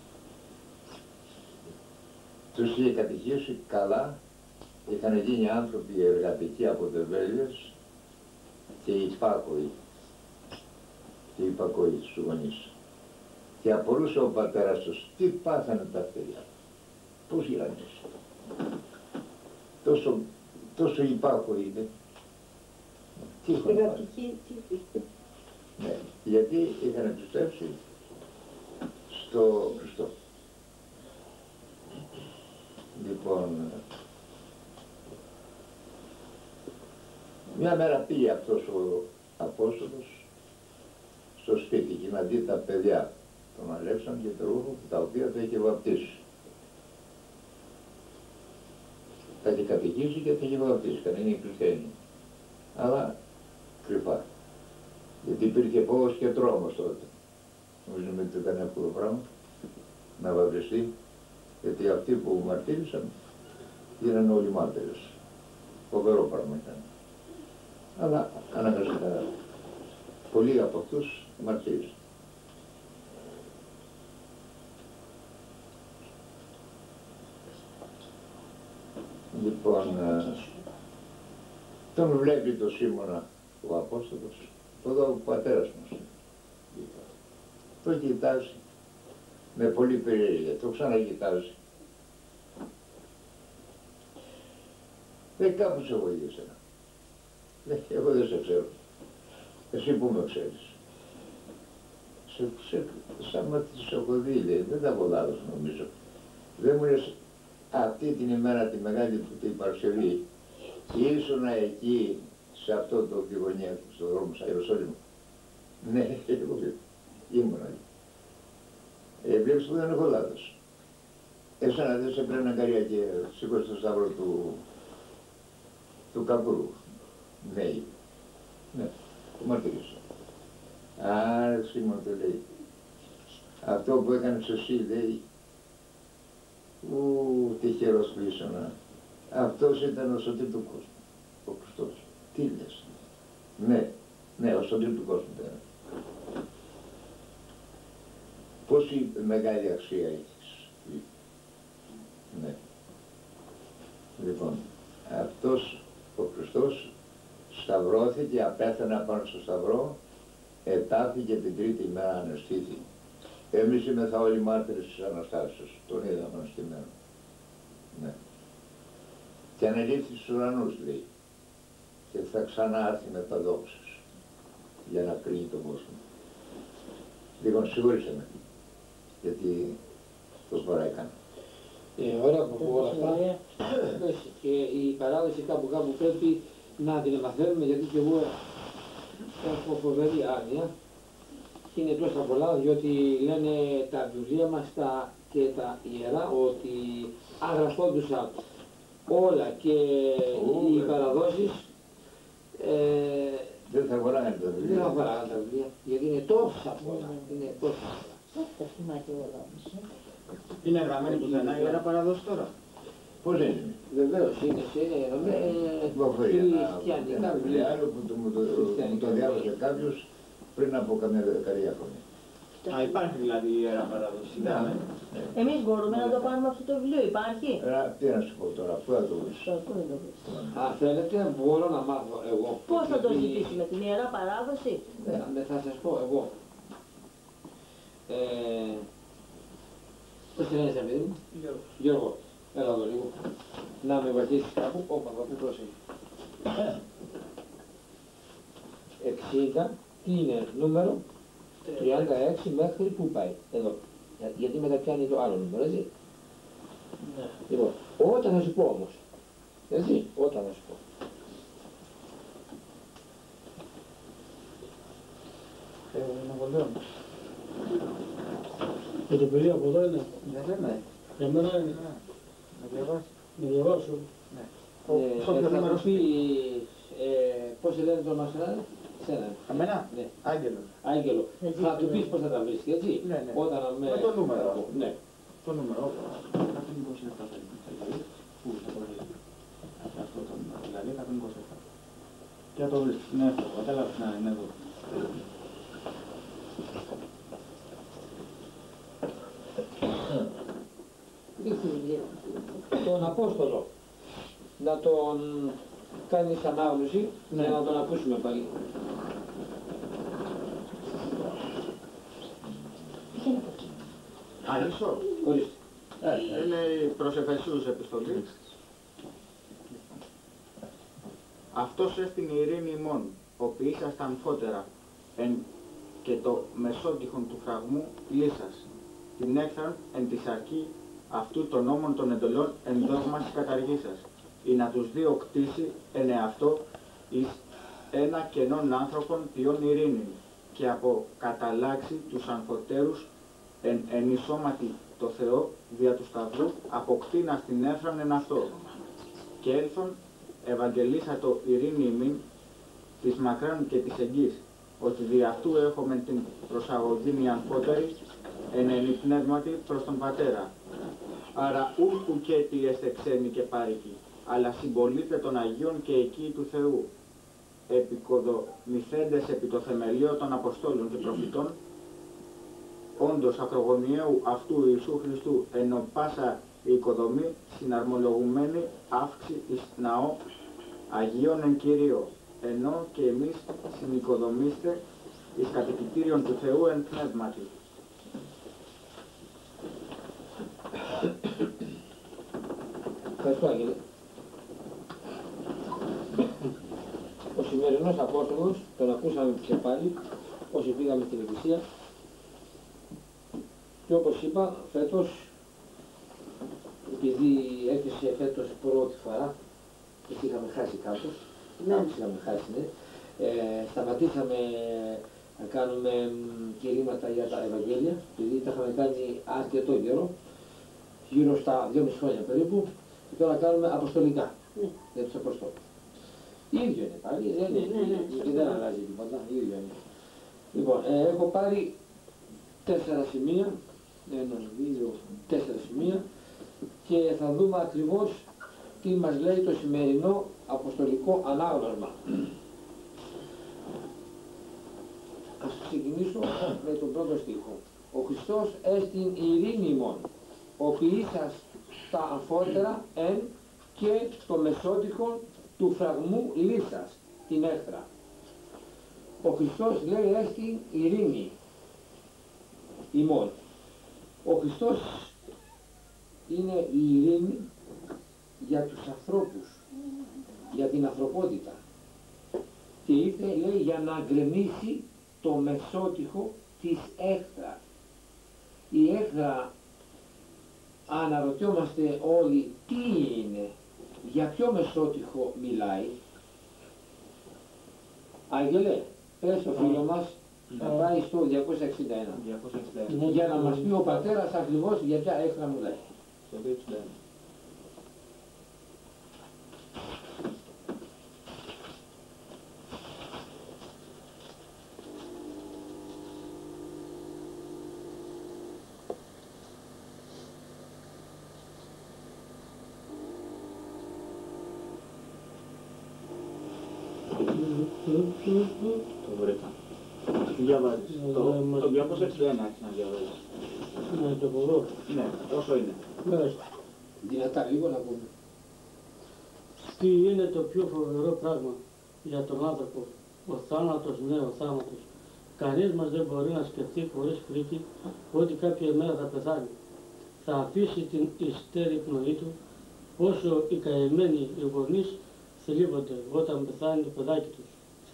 S1: Τους είχε κατηχήσει καλά, είχαν γίνει άνθρωποι εργατικοί από τεμπέλιες και υπάκοοι στους γονείς. Και απορούσε ο πατέρας τους, τι πάθανε τα παιδιά, πώς γίνανε τόσο υπάκοοι είναι. Τι είχαν πάθει. Ναι, γιατί είχαν πιστέψει στο Χριστό. Λοιπόν, μια μέρα πήγε αυτός ο Απόστολος στο σπίτι και να δει τα παιδιά, τον Αλέξανδρο και τον Ρούφο, τα οποία τα είχε βαπτίσει. Τα είχε κατοικήσει και τα είχε βαπτίσει, κανένα χριστιανοί. Αλλά κρυφά. Γιατί υπήρχε φόβος και τρόμος τότε. Νομίζουμε ότι ήταν εύκολο πράγμα να βαπτιστεί, γιατί αυτοί που μαρτύρησαν γίνανε όλοι μάρτυρες. Φοβερό πράγμα ήταν. Αλλά αναγκαστικά πολλοί από αυτούς μαρτύρησαν. Λοιπόν, τον βλέπει το Σίμωνα ο Απόστολος, εδώ ο πατέρας μας. Το κοιτάζει με πολύ περιέργεια, το ξανακοιτάζει. Λέει, κάπου σε βοήθησε. Λέει, εγώ δεν σε ξέρω. Εσύ που με ξέρεις. Σαν σε έχω δει, λέει, δεν τα βολάδος νομίζω. Δεν μου λες, αυτή την ημέρα τη μεγάλη του την Παρασκευή, ήσουνα εκεί σε αυτό το γειτονιά, στον δρόμο στα Ιεροσόλυμα. Ναι, εγώ ήμουνα. Βλέπεις που δεν έχω λάθος. Εσένα δεν σε πρέπει αγκαρία και σήκωσε το σταυρό του Καπουρού. Ναι, ναι, το μαρτυρήσα. Άρα Σίμων το λέει. Αυτό που έκανες εσύ λέει, τυχερός που ήσουνα. Αυτός ήταν ο σωτήρ του κόσμου, ο Χριστός. Τι λες. Ναι, ο σωτήρ του κόσμου ήταν. Πόση μεγάλη αξία έχεις. Ναι. Λοιπόν, αυτός ο Χριστός σταυρώθηκε, απέθανε πάνω στο σταυρό, ετάθηκε την 3η μέρα αναισθήθη. Εμείς είμεθα όλοι μάρτυρες της Αναστάσεως, τον είδαμε αναστημένο. Ναι. Και ανελήφθη στους ουρανούς λέει, και θα ξανάρθει με τα δόξας, για να κρίνει τον κόσμο. Λοιπόν, συγχωρήσε με, γιατί το φορά έκανα.
S2: Ωραία που ακούω όλα αυτά. Και η παράδοση κάπου πρέπει να την μαθαίνουμε, γιατί και εγώ έχω φοβερή άνοια είναι τόσα πολλά, διότι λένε τα βιβλία μας και τα ιερά ότι αγραφόντουσαν όλα και οι παραδόσεις
S1: Δεν θα αγοράνε τα
S2: δεν
S1: βιβλία.
S2: θα παράγαν τα βιβλία, γιατί είναι τόσα πολλά. Είναι τόσα πολλά.
S4: Τα θυμάται όλα όμως.
S5: Είναι γραμμένη πουθενά η Ιερά Παράδοση τώρα.
S1: Πώς είναι.
S2: Βεβαίως είναι
S1: Κυκλοφορεί ένα
S2: χριστιανικά βιβλία.
S1: βιβλιάριο που μου το διάβασε κάποιος πριν από καμιά δεκαετία χρόνια.
S5: Α, υπάρχει δηλαδή η Ιερά Παράδοση. Ναι.
S4: Εμείς μπορούμε να το πάρουμε αυτό το βιβλίο, υπάρχει.
S1: Τι να σου πω τώρα, πού θα το βρεις.
S4: Τώρα, πού δεν το βρεις.
S2: Αν θέλετε μπορώ να μάθω εγώ.
S4: Πώς θα το ζητήσουμε, την Ιερά Παράδοση.
S2: Θα σας πω εγώ. Πώς τη λένε παιδί μου? Γιώργο. Έλα εδώ λίγο. Να με βοηθήσεις κάπου. Όπα, θα πει πρόσεχε. 60, τι είναι νούμερο? 36 μέχρι πού πάει? Εδώ. Γιατί μετά πιάνει το άλλο νούμερο, έτσι.
S4: Ναι.
S2: Λοιπόν, όταν θα σου πω όμως. Έτσι, όταν θα σου πω.
S6: Και το παιδί από εδώ είναι.
S5: Ναι.
S6: Για μένα είναι.
S5: Να διαβάσει.
S6: Να διαβάσω.
S5: Στο ποιο
S2: Θα
S5: νούμερο
S2: μου πει, πώς σε λένε το όνομα σένα? Σένα.
S5: Εμένα.
S2: Ναι.
S5: Άγγελος.
S2: Άγγελο.
S4: Έτσι,
S2: Θα του
S4: ναι.
S2: πεις πώς θα τα βρίσκει, έτσι.
S5: Ναι.
S2: Όταν
S5: Με το νούμερο.
S2: Ναι.
S5: Το νούμερο. 127 δηλαδή. Πού θα το βρει. Αυτό το νούμερο. Δηλαδή 127. Και θα το βρεις. Ναι, κατάλαβες. Να, είναι εδώ.
S4: Δείχνει βιβλίο.
S2: Τον Απόστολο να τον κάνεις ανάγνωση
S5: Ναι.
S2: για να τον ακούσουμε πάλι.
S4: Πήγαινε από εκεί.
S5: Άρχισω.
S2: Ορίστε.
S5: Είναι προς Εφεσίους επιστολή. Αυτός έστειν ειρήνη ημών, οποίοι ήσασταν φώτερα, και το μεσότυχον του φραγμού λύσας, την έκθραν εν της αρκή αυτού των νόμων των εντολών εν δόγμας καταργήσας, ή να τους διοκτήσει εν εαυτό εις ένα κενόν άνθρωπον ποιον ειρήνη, και από καταλλάξει τους αμφωτέρους εν ενισώματι το Θεό δια του Σταυρού αποκτήνας την έφραν εν αυτό. Και έλθον ευαγγελίσατο ειρήνη ημίν της μακράν και της εγγύς, ότι δι' αυτού έχουμε την προσαγωγή αμφότερη εν ενή πνεύματι προς τον Πατέρα. Άρα ουκ ουκέτι εστε ξένοι και πάρικοι, αλλά συμπολίτε των Αγίων και εκεί του Θεού, επικοδομηθέντες επί το θεμελίο των Αποστόλων και Προφητών, όντως ακρογωνιαίου αυτού Ιησού Χριστού ενώ πάσα η οικοδομή συναρμολογουμένη αύξη εις ναό Αγίων εν Κυρίω, ενώ και εμείς συνοικοδομήστε εις κατοικητήριον του Θεού εν πνεύματι.
S2: Ευχαριστώ, Άγγελε. Ο σημερινός Απόστολος, τον ακούσαμε και πάλι, όσοι πήγαμε στην Εκκλησία. Και όπως είπα, φέτος, επειδή έρχεσαι φέτος πρώτη φορά, γιατί είχαμε χάσει κάπως, είχαμε χάσει, ναι, σταματήσαμε να κάνουμε κηρύγματα για τα Ευαγγέλια, επειδή τα είχαμε κάνει αρκετό καιρό, γύρω στα 2,5 χρόνια περίπου, και τώρα κάνουμε αποστολικά, για τους Αποστόλους. Ίδιο είναι πάλι, δεν είναι, και δεν αλλάζει τίποτα, ίδιο είναι. Λοιπόν, έχω πάρει 4 σημεία, 1, 2, 4 σημεία, και θα δούμε ακριβώς τι μας λέει το σημερινό αποστολικό ανάγνωσμα. Ας ξεκινήσω με τον πρώτο στίχο. Ο Χριστός έστιν ειρήνη ημών, ο ποιήσας τα αμφότερα εν και το μεσότυχο του φραγμού λύσας, την έχθρα. Ο Χριστός λέει έστιν ειρήνη ημών. Ο Χριστός είναι η ειρήνη για τους ανθρώπους, για την ανθρωπότητα. Και ήρθε, λέει, για να γκρεμίσει το μεσότυχο της έχθρας. Η έχθρα, αναρωτιόμαστε όλοι τι είναι, για ποιο μεσότυχο μιλάει. Άγγελε, πες στο φίλο μας Θα πάει στο 261.
S5: 261.
S2: Για να μας πει ο πατέρας ακριβώς για ποια έξτρα μιλάει.
S5: Το 261. Το βρήκα. Τι διαβάζεις? Το 261 άρχισε να διαβάζεις.
S6: Ναι, το μπορώ.
S5: Ναι, όσο είναι.
S6: Μάλιστα.
S2: Δυνατά λίγο να πούμε.
S6: Τι είναι το πιο φοβερό πράγμα για τον άνθρωπο? Ο θάνατος, ναι, ο θάνατος. Κανείς μας δεν μπορεί να σκεφτεί χωρίς φρίκη ότι κάποια μέρα θα πεθάνει. Θα αφήσει την υστέρη πνοή του, όσο οι καημένοι οι γονείς θλίβονται όταν πεθάνει το παιδάκι τους.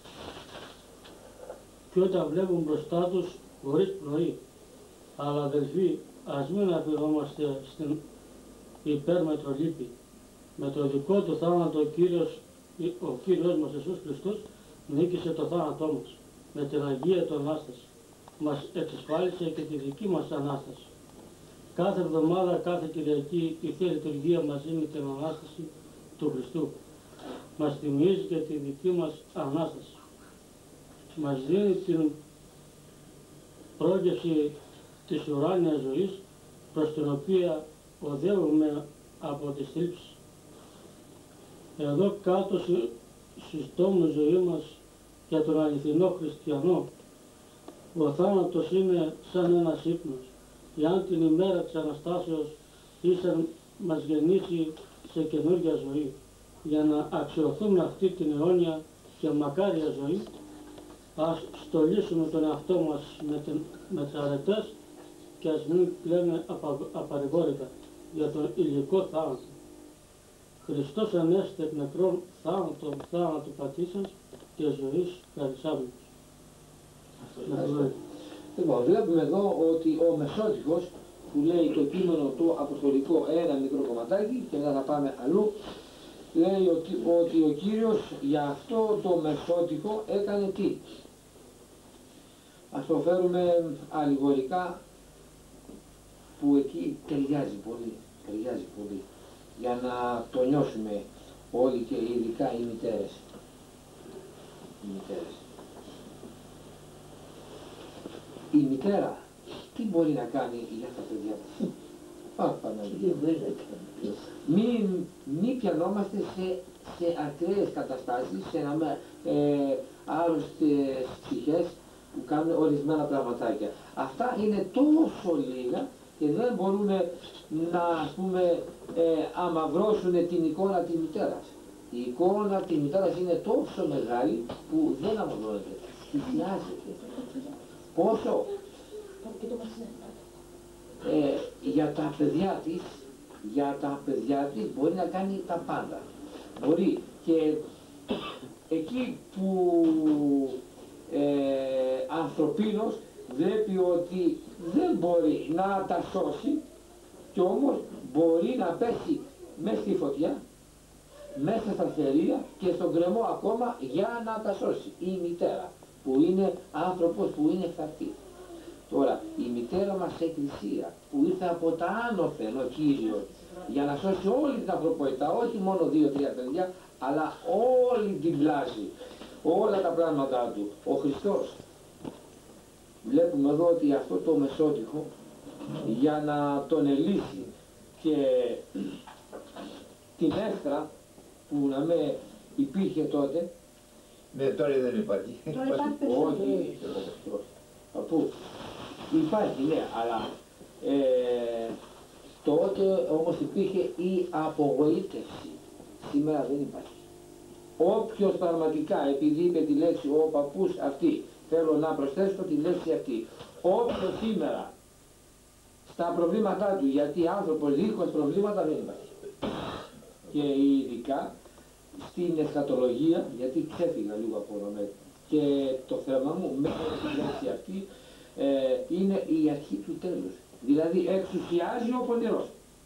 S6: Και όταν βλέπουν μπροστά τους χωρίς πνοή. Αλλά αδελφοί, ας μην αφιερώμαστε στην υπέρμετρο λύπη. Με το δικό του θάνατο ο Κύριος μας Ιησούς Χριστός νίκησε το θάνατό μας. Με την Αγία του Ανάσταση μας εξασφάλισε και τη δική μας Ανάσταση. Κάθε εβδομάδα, κάθε Κυριακή η Θεία Λειτουργία μαζί με την Ανάσταση του Χριστού μας θυμίζει και τη δική μας Ανάσταση. Μας δίνει την πρόγευση της ουράνιας ζωής προς την οποία οδεύουμε από τις θλίψεις. Εδώ κάτω συστόμουν ζωή μας για τον αληθινό χριστιανό. Ο θάνατος είναι σαν ένας ύπνος. Εάν την ημέρα της Αναστάσεως ήσαν μας γεννήσει σε καινούργια ζωή, για να αξιοθούμε αυτή την αιώνια και μακάρια ζωή, ας στολίσουμε τον εαυτό μας με τις αρετές και ας μην κλαίμε απαρηγόρητα για τον υλικό θάνατο. Χριστός ανέστη εκ νεκρών θάνατο πατήσας και ζωής χαρισάμενος.
S2: Λοιπόν, βλέπουμε εδώ ότι ο Μεσότυχος, που λέει το κείμενο το αποστολικό ένα μικρό κομματάκι και μετά θα πάμε αλλού, λέει ότι ο Κύριος για αυτό το Μεσότυχο έκανε τι? Ας το φέρουμε αλληγορικά, που εκεί ταιριάζει πολύ, για να το νιώσουμε όλοι και ειδικά οι μητέρες. Η μητέρα τι μπορεί να κάνει για τα παιδιά της? Μην πιανόμαστε σε ακραίες καταστάσεις, σε άρρωστες ψυχές που κάνουν ορισμένα πραγματάκια. Αυτά είναι τόσο λίγα και δεν μπορούν να, ας πούμε, αμαυρώσουν την εικόνα της μητέρας. Η εικόνα της μητέρας είναι τόσο μεγάλη που δεν αμαυρώνεται, πλησιάζεται. Πόσο? Για τα παιδιά της μπορεί να κάνει τα πάντα. Μπορεί και εκεί που ανθρωπίνος βλέπει ότι δεν μπορεί να τα σώσει και όμως μπορεί να πέσει μέσα στη φωτιά, μέσα στα θερία και στον κρεμό ακόμα για να τα σώσει. Η μητέρα που είναι άνθρωπος, που είναι χαρτί. Τώρα, η μητέρα μας εκκλησία που ήρθε από τα άνωθεν ο Κύριος για να σώσει όλη την ανθρωπότητα, όχι μόνο 2-3 παιδιά, αλλά όλη την πλάση, όλα τα πράγματά του, ο Χριστός. Βλέπουμε εδώ ότι αυτό το Μεσότυχο για να τον ελύσει και την έκτρα που να με υπήρχε τότε.
S1: Ναι, τώρα δεν υπάρχει.
S3: Τώρα υπάρχει περισσότερο.
S2: Όχι, παππού, υπάρχει, ναι, αλλά τότε όμως υπήρχε η απογοήτευση. Σήμερα δεν υπάρχει. Όποιος πραγματικά, επειδή είπε τη λέξη ο παππούς αυτή, θέλω να προσθέσω τη λέξη αυτή, όποιος σήμερα στα προβλήματά του, γιατί άνθρωπος δίχως προβλήματα δεν υπάρχει. Και ειδικά στην εσχατολογία, γιατί ξέφυγα λίγο από εδώ και το θέμα μου μέχρι τη λέξη αυτή είναι η αρχή του τέλους. Δηλαδή εξουσιάζει ο πονηρός.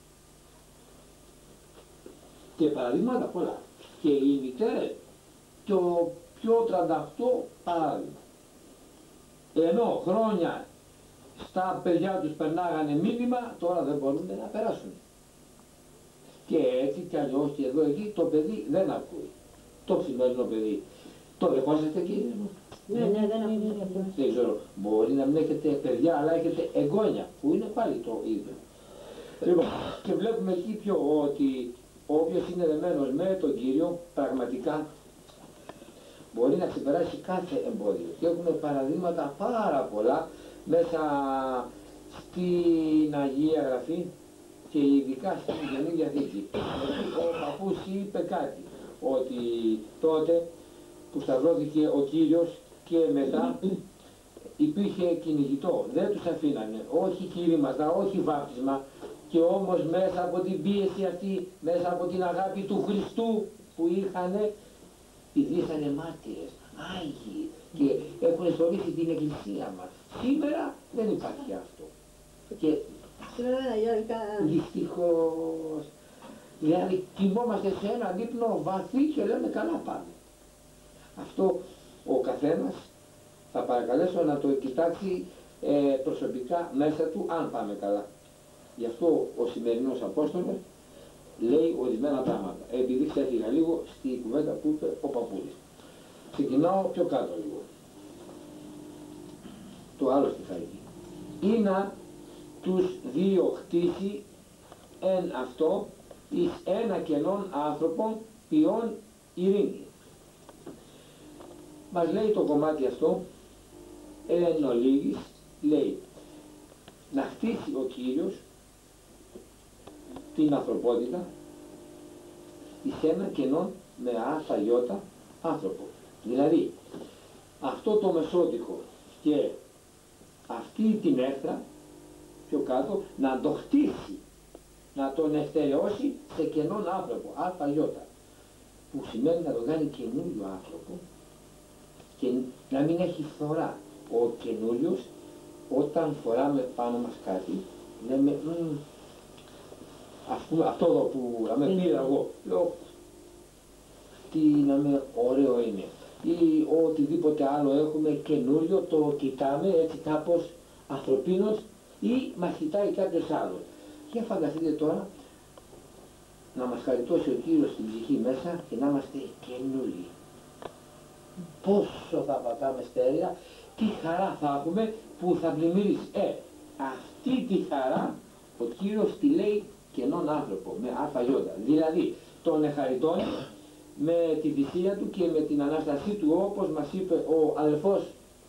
S2: Και παραδείγματα πολλά. Και οι μητέρες το πιο 38 παράδειγμα. Ενώ χρόνια στα παιδιά τους περνάγανε μήνυμα, τώρα δεν μπορούν να περάσουν. Και έτσι κι αλλιώς και εδώ εκεί το παιδί δεν ακούει. Το σημερινό παιδί. Το δεχόσαστε κύριε μου?
S3: Ναι, δεν ακούω.
S2: Δεν ξέρω. Μπορεί να μην έχετε παιδιά, αλλά έχετε εγγόνια, που είναι πάλι το ίδιο. Λοιπόν, και βλέπουμε εκεί πιο ότι όποιος είναι δεμένος με τον Κύριο, πραγματικά μπορεί να ξεπεράσει κάθε εμπόδιο. Και έχουμε παραδείγματα πάρα πολλά μέσα στην Αγία Γραφή και ειδικά στην Καινή Διαθήκη. Ο παππούς είπε κάτι, ότι τότε που σταυρώθηκε ο Κύριος και μετά υπήρχε κυνηγητό, δεν τους αφήνανε, όχι κηρύματα, όχι βάπτισμα, και όμως μέσα από την πίεση αυτή, μέσα από την αγάπη του Χριστού που είχανε, πηδήσανε μάρτυρες, άγιοι, και έχουν ιστορήσει την Εκκλησία μας. Σήμερα δεν υπάρχει αυτό. Και δυστυχώς, δηλαδή κοιμόμαστε σε έναν ύπνο βαθύ και λέμε καλά πάμε. Αυτό ο καθένας θα παρακαλέσω να το κοιτάξει προσωπικά μέσα του, αν πάμε καλά. Γι' αυτό ο σημερινός Απόστολος λέει ορισμένα πράγματα, επειδή ξέφυγα λίγο στη κουβέντα που είπε ο παππούλης. Ξεκινάω πιο κάτω λίγο. Το άλλο στιχάκι. Ή να τους δύο χτίσει εν αυτό εις ένα κενόν άνθρωπον ποιόν ειρήνη. Μας λέει το κομμάτι αυτό, εν ολίγης, λέει να χτίσει ο Κύριος την ανθρωπότητα εις ένα κενόν με αφαγιώτα άνθρωπο. Δηλαδή αυτό το μεσότυχο και αυτή την έχθρα πιο κάτω να το χτίσει, να τον ευθερεώσει σε κενόν άνθρωπο, αφαγιώτα, που σημαίνει να τον κάνει καινούριο άνθρωπο και να μην έχει φθορά. Ο καινούριος όταν φοράμε πάνω μας κάτι λέμε ας πούμε αυτό εδώ που να με πήρα εγώ, λέω τι να με ωραίο είναι, ή οτιδήποτε άλλο έχουμε καινούριο, το κοιτάμε έτσι κάπως ανθρωπίνος ή μας κοιτάει κάποιος άλλος. Για φανταστείτε τώρα να μας χαριτώσει ο Κύριος στην ψυχή μέσα και να είμαστε καινούριοι. Πόσο θα πατάμε στέρεα, τι χαρά θα έχουμε που θα πλημμυρίσει. Αυτή τη χαρά ο Κύριος τη λέει κενόν άνθρωπο, με αφαγιώτα. Δηλαδή τον εχαριτώνει με τη θυσία του και με την Ανάστασή του, όπως μας είπε ο αδελφός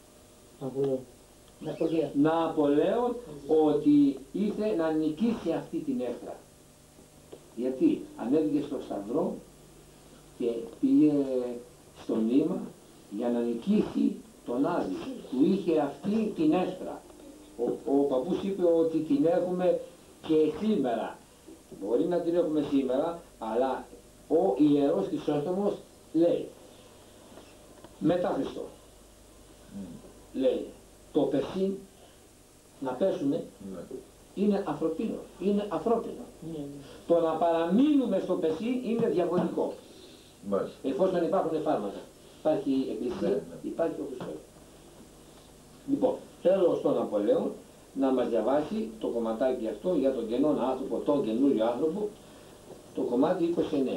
S2: Ναπολέων, ότι ήρθε να νικήσει αυτή την έχθρα. Γιατί ανέβηκε στο σταυρό και πήγε στο νήμα για να νικήσει τον Άδη που είχε αυτή την έχθρα. Ο παππούς είπε ότι την έχουμε και σήμερα. Μπορεί να την έχουμε σήμερα, αλλά ο Ιερός Χρυσόστομος λέει μετά Χριστό, λέει το πεσί να πέσουμε είναι ανθρωπίνο, είναι ανθρώπινο. Το να παραμείνουμε στο πεσί είναι διαβολικό. Εφόσον υπάρχουν φάρμακα. Υπάρχει η Εκκλησία, υπάρχει ο Χριστός. Λοιπόν, θέλω στον Ναπολέον να μας διαβάσει το κομματάκι αυτό για τον καινόν άνθρωπο, τον καινούριο άνθρωπο, το κομμάτι 29.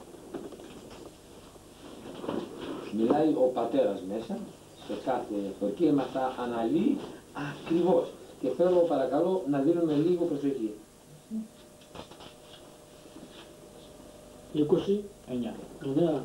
S2: Μιλάει ο πατέρας μέσα σε κάθε φορκή και μας τα αναλύει ακριβώς. Και θέλω παρακαλώ να δίνουμε λίγο προσοχή.
S6: 29.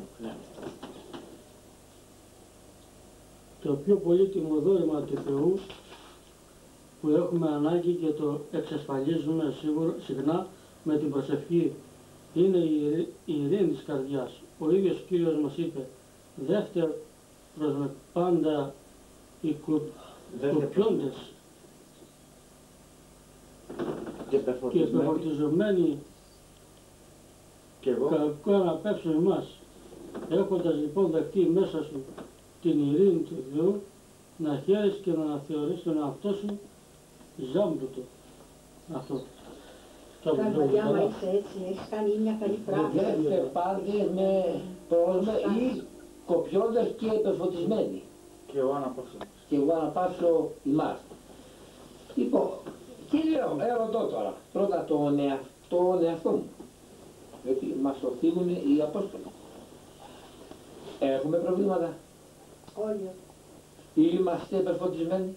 S6: Το πιο πολύτιμο δώρημα του Θεού που έχουμε ανάγκη και το εξασφαλίζουμε συχνά με την προσευχή είναι η ειρήνη της καρδιάς. Ο ίδιος ο Κύριος μας είπε δεύτερο προς με πάντα οι κουπιόντες και πεφορτιζομένοι κακό να πέψουν εμάς. Έχοντας λοιπόν δεχτεί μέσα σου την ειρήνη του Θεού, να χαίρεις και να αναθεωρείς τον εαυτό σου ζάμπλουτο. Αυτό.
S3: Καρδιά, μα είσαι έτσι, έχεις κάνει μια καλή πράγμα.
S2: Δεν πάτε με πρόβλημα ή κοπιώντας και επεφωτισμένοι.
S5: Και εγώ αναπόφευκτα.
S2: και εγώ να πάψω ημάς. Λοιπόν, και λέω, ερωτώ τώρα, πρώτα τον εαυτό μου, γιατί μας το θίγουν οι Απόστολοι. Έχουμε προβλήματα,
S3: Όλοι.
S2: είμαστε υπερφωτισμένοι,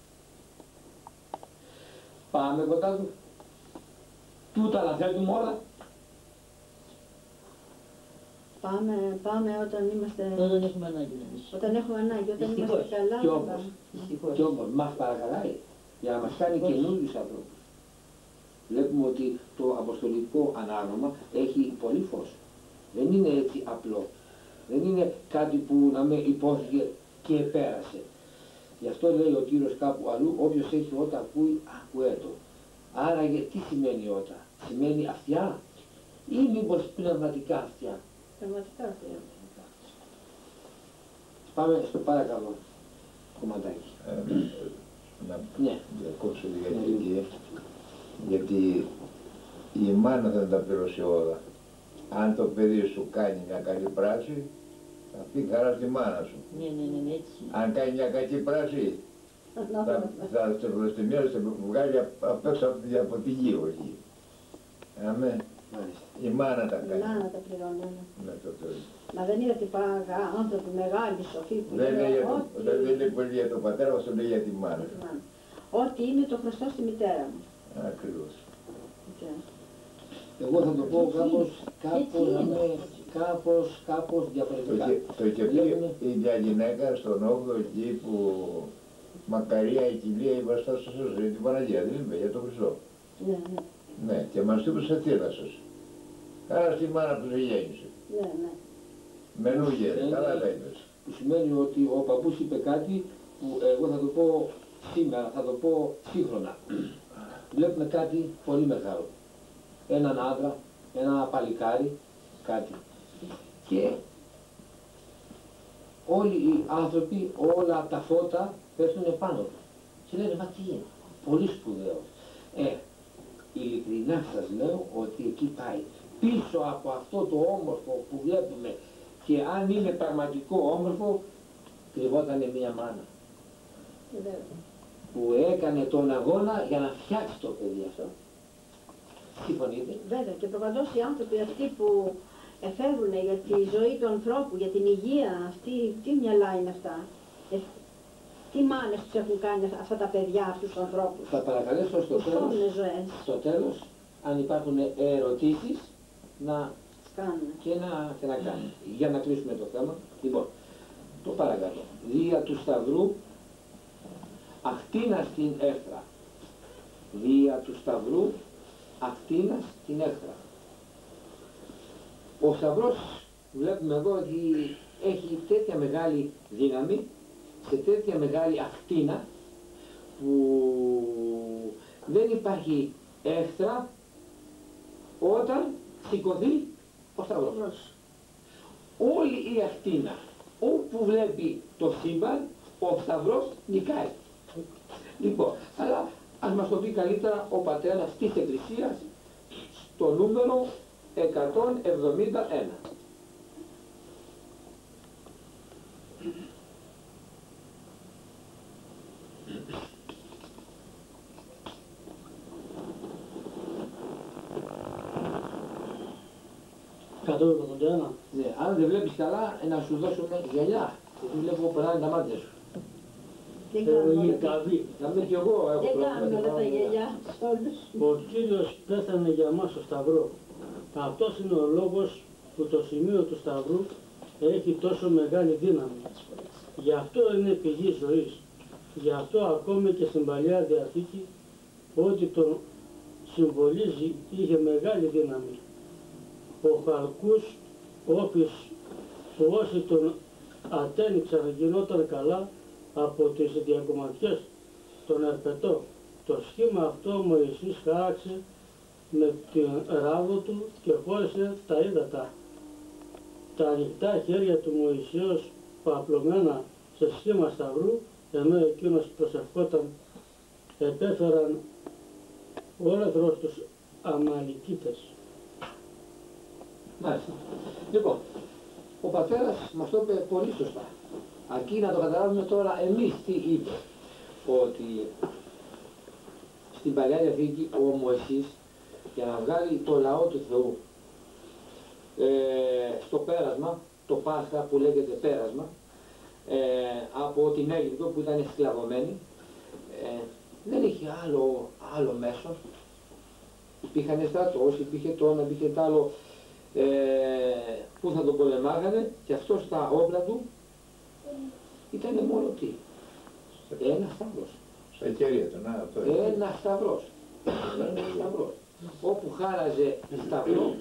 S2: πάμε κοντά του, τούτα να θέλουμε όλα.
S3: Πάμε όταν είμαστε...
S4: Δεν έχουμε ανάγκη να είμαστε.
S3: Όταν έχουμε ανάγκη, όταν είμαστε
S4: Δυστυχώς.
S3: καλά.
S2: Κι
S3: δεν
S2: όμως,
S3: πάμε.
S2: κι όμως μας παρακαλάει για να μας κάνει καινούριους ανθρώπους. Βλέπουμε ότι το αποστολικό ανάγνωμα έχει πολύ φως. Δεν είναι έτσι απλό. Δεν είναι κάτι που να με υπόθηκε και πέρασε. Γι' αυτό λέει ο Κύριος κάπου αλλού, όποιος έχει ότα ακούει, ακουέτο. Άρα τι σημαίνει ότα? Σημαίνει αυτιά ή μήπως πνευματικά αυτιά?
S3: Πραγματικά αυτό.
S2: Πάμε στο παρακαλώ κομματάκι.
S1: Να
S2: Ναι.
S1: διακόψω λίγα γιατί η μάνα θα τα πληρώσει όλα. Αν το παιδί σου κάνει μια καλή πράξη, θα πει χαρά στη μάνα σου.
S4: Ναι, έτσι.
S1: Αν κάνει μια κακή πράξη, θα στο προστιμίο θα βγάλει απ' έξω από τη γη όχι. Αμέ. Η μάνα τα κάνει.
S3: Να τα πληρώνω.
S1: Ναι, το τέλος.
S3: Μα δεν είναι ότι άνθρωποι μεγάλοι, σοφοί που
S1: Δεν
S3: λένε
S1: λέει πολύ για τον πατέρα μας, το λέει για τη μάνα.
S3: Ό,τι είναι το χρωστώ στη μητέρα μου.
S1: Ακριβώς.
S2: Εγώ θα το πω κάπως διαφορετικά.
S1: Το είχε πει η μια γυναίκα στον 8ο εκεί που μακαρία η κοιλία η βαστάσα σας, για την Παναγία, δεν είπε, για τον Χριστό.
S3: Ναι.
S1: Ναι, και μας είπε σε θύλα σας. Άρα στη μάνα που σε γέννησε.
S3: Ναι.
S1: Μενούγε, καλά τα είπες.
S2: Που σημαίνει ότι ο παππούς είπε κάτι που εγώ θα το πω σήμερα, θα το πω σύγχρονα. Βλέπουμε κάτι πολύ μεγάλο. Έναν άντρα, ένα παλικάρι, κάτι. Και όλοι οι άνθρωποι, όλα τα φώτα πέφτουν επάνω του. Και λένε, μα τι είναι, πολύ σπουδαίο. Ειλικρινά σας λέω ότι εκεί πάει. Πίσω από αυτό το όμορφο που βλέπουμε και αν είναι πραγματικό όμορφο, κρυβόταν μια μάνα που έκανε τον αγώνα για να φτιάξει το παιδί αυτό. Συμφωνείτε?
S3: Βέβαια και προπαντός οι άνθρωποι αυτοί που εφεύρουν για τη ζωή του ανθρώπου, για την υγεία, αυτή, τι μυαλά είναι αυτά. Τι μάνες τους έχουν κάνει αυτά τα παιδιά, αυτούς τους ανθρώπους.
S2: Θα παρακαλέσω στο τέλος, αν υπάρχουν ερωτήσεις, να κάνουμε. Για να κλείσουμε το θέμα. Λοιπόν, το παρακαλώ. Δια του Σταυρού, ακτίνα στην έχθρα. Δια του Σταυρού, ακτίνα στην έχθρα. Ο Σταυρός βλέπουμε εδώ ότι έχει τέτοια μεγάλη δύναμη, σε τέτοια μεγάλη ακτίνα που δεν υπάρχει έχθρα όταν σηκωθεί ο Σταυρός. Όλη η ακτίνα όπου βλέπει το σύμπαν, ο Σταυρός νικάει. Λοιπόν, αλλά ας μας το πει καλύτερα ο πατέρας της Εκκλησίας στο νούμερο 171. Ναι, αν δεν βλέπεις καλά, να σου δώσουμε γυαλιά. Γιατί βλέπω περνάνε τα μάτια σου.
S3: Δεν κάνουμε
S2: Να μην κι εγώ έχω
S3: όλα τα
S2: πρόβλημα.
S3: γελιά όλους.
S6: Ο Κύριος πέθανε για μας στο Σταυρό. Αυτός είναι ο λόγος που το σημείο του Σταυρού έχει τόσο μεγάλη δύναμη. Γι' αυτό είναι πηγή ζωής. Γι' αυτό ακόμη και στην Παλιά Διαθήκη ό,τι τον συμβολίζει είχε μεγάλη δύναμη. Ο Χαλκούς όποιος που όσοι τον ατένιξαν γινόταν καλά από τις διακομματιές των Ερπετών. Το σχήμα αυτό ο Μωυσής χάραξε με την ράβδο του και χώρισε τα ύδατα. Τα ανοιχτά χέρια του Μωυσέως παπλωμένα σε σχήμα σταυρού, ενώ εκείνος προσευχόταν, επέφεραν όλεθρος τους Αμαλικίτες.
S2: Μάλιστα. Λοιπόν, ο πατέρας μας το είπε πολύ σωστά. Αρκεί να το καταλάβουμε τώρα εμείς τι είπε. Ότι στην Παλιά Διαθήκη ο Μωυσής, για να βγάλει το λαό του Θεού στο πέρασμα, το Πάσχα που λέγεται πέρασμα, από την Αίγυπτο που ήταν σκλαβωμένη, δεν είχε άλλο μέσο. Υπήρχαν στρατός, υπήρχε το ένα, υπήρχε το άλλο που θα το πολεμάγανε, και αυτό στα όπλα του ήταν μόνο τι? Ένα σταυρός.
S1: Στα χέρια του, να, αυτό είναι.
S2: Ένα σταυρός. Ένα σταυρός. Όπου χάραζε σταυρό.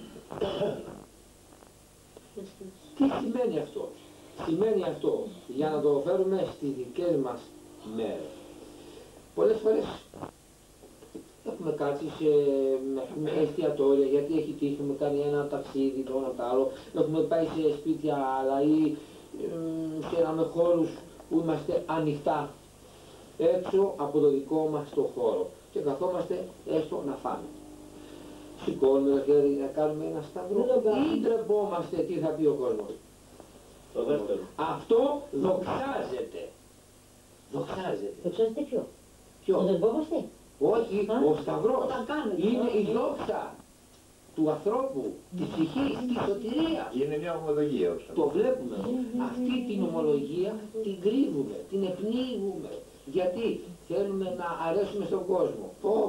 S2: Τι σημαίνει αυτό? Σημαίνει αυτό, για να το φέρουμε στις δικές μας μέρες. Πολλές φορές έχουμε κάτσει με εστιατόρια, γιατί έχει τύχει, έχουμε κάνει ένα ταξίδι, το ένα το άλλο, έχουμε πάει σε σπίτια άλλα ή σε χώρους που είμαστε ανοιχτά, έξω από το δικό μας το χώρο, και καθόμαστε έστω να φάμε. Σηκώνουμε τα χέρια να κάνουμε ένα σταυρό ή ντρεπόμαστε τι θα πει ο κόσμος?
S7: Το δεύτερο.
S2: Αυτό δοξάζεται. Δοξάζεται.
S4: Δοξάζεται ποιο?
S2: Ποιο?
S4: Όταν ντρεπόμαστε.
S2: Όχι, ο σταυρός
S3: Όταν κάνουμε
S2: είναι
S3: το
S2: η δόξα του ανθρώπου, της ψυχής, της σωτηρίας.
S1: Είναι μια ομολογία ο
S2: Το
S1: σταυρός.
S2: βλέπουμε. Αυτή την ομολογία την κρύβουμε, την επνίγουμε. Γιατί θέλουμε να αρέσουμε στον κόσμο.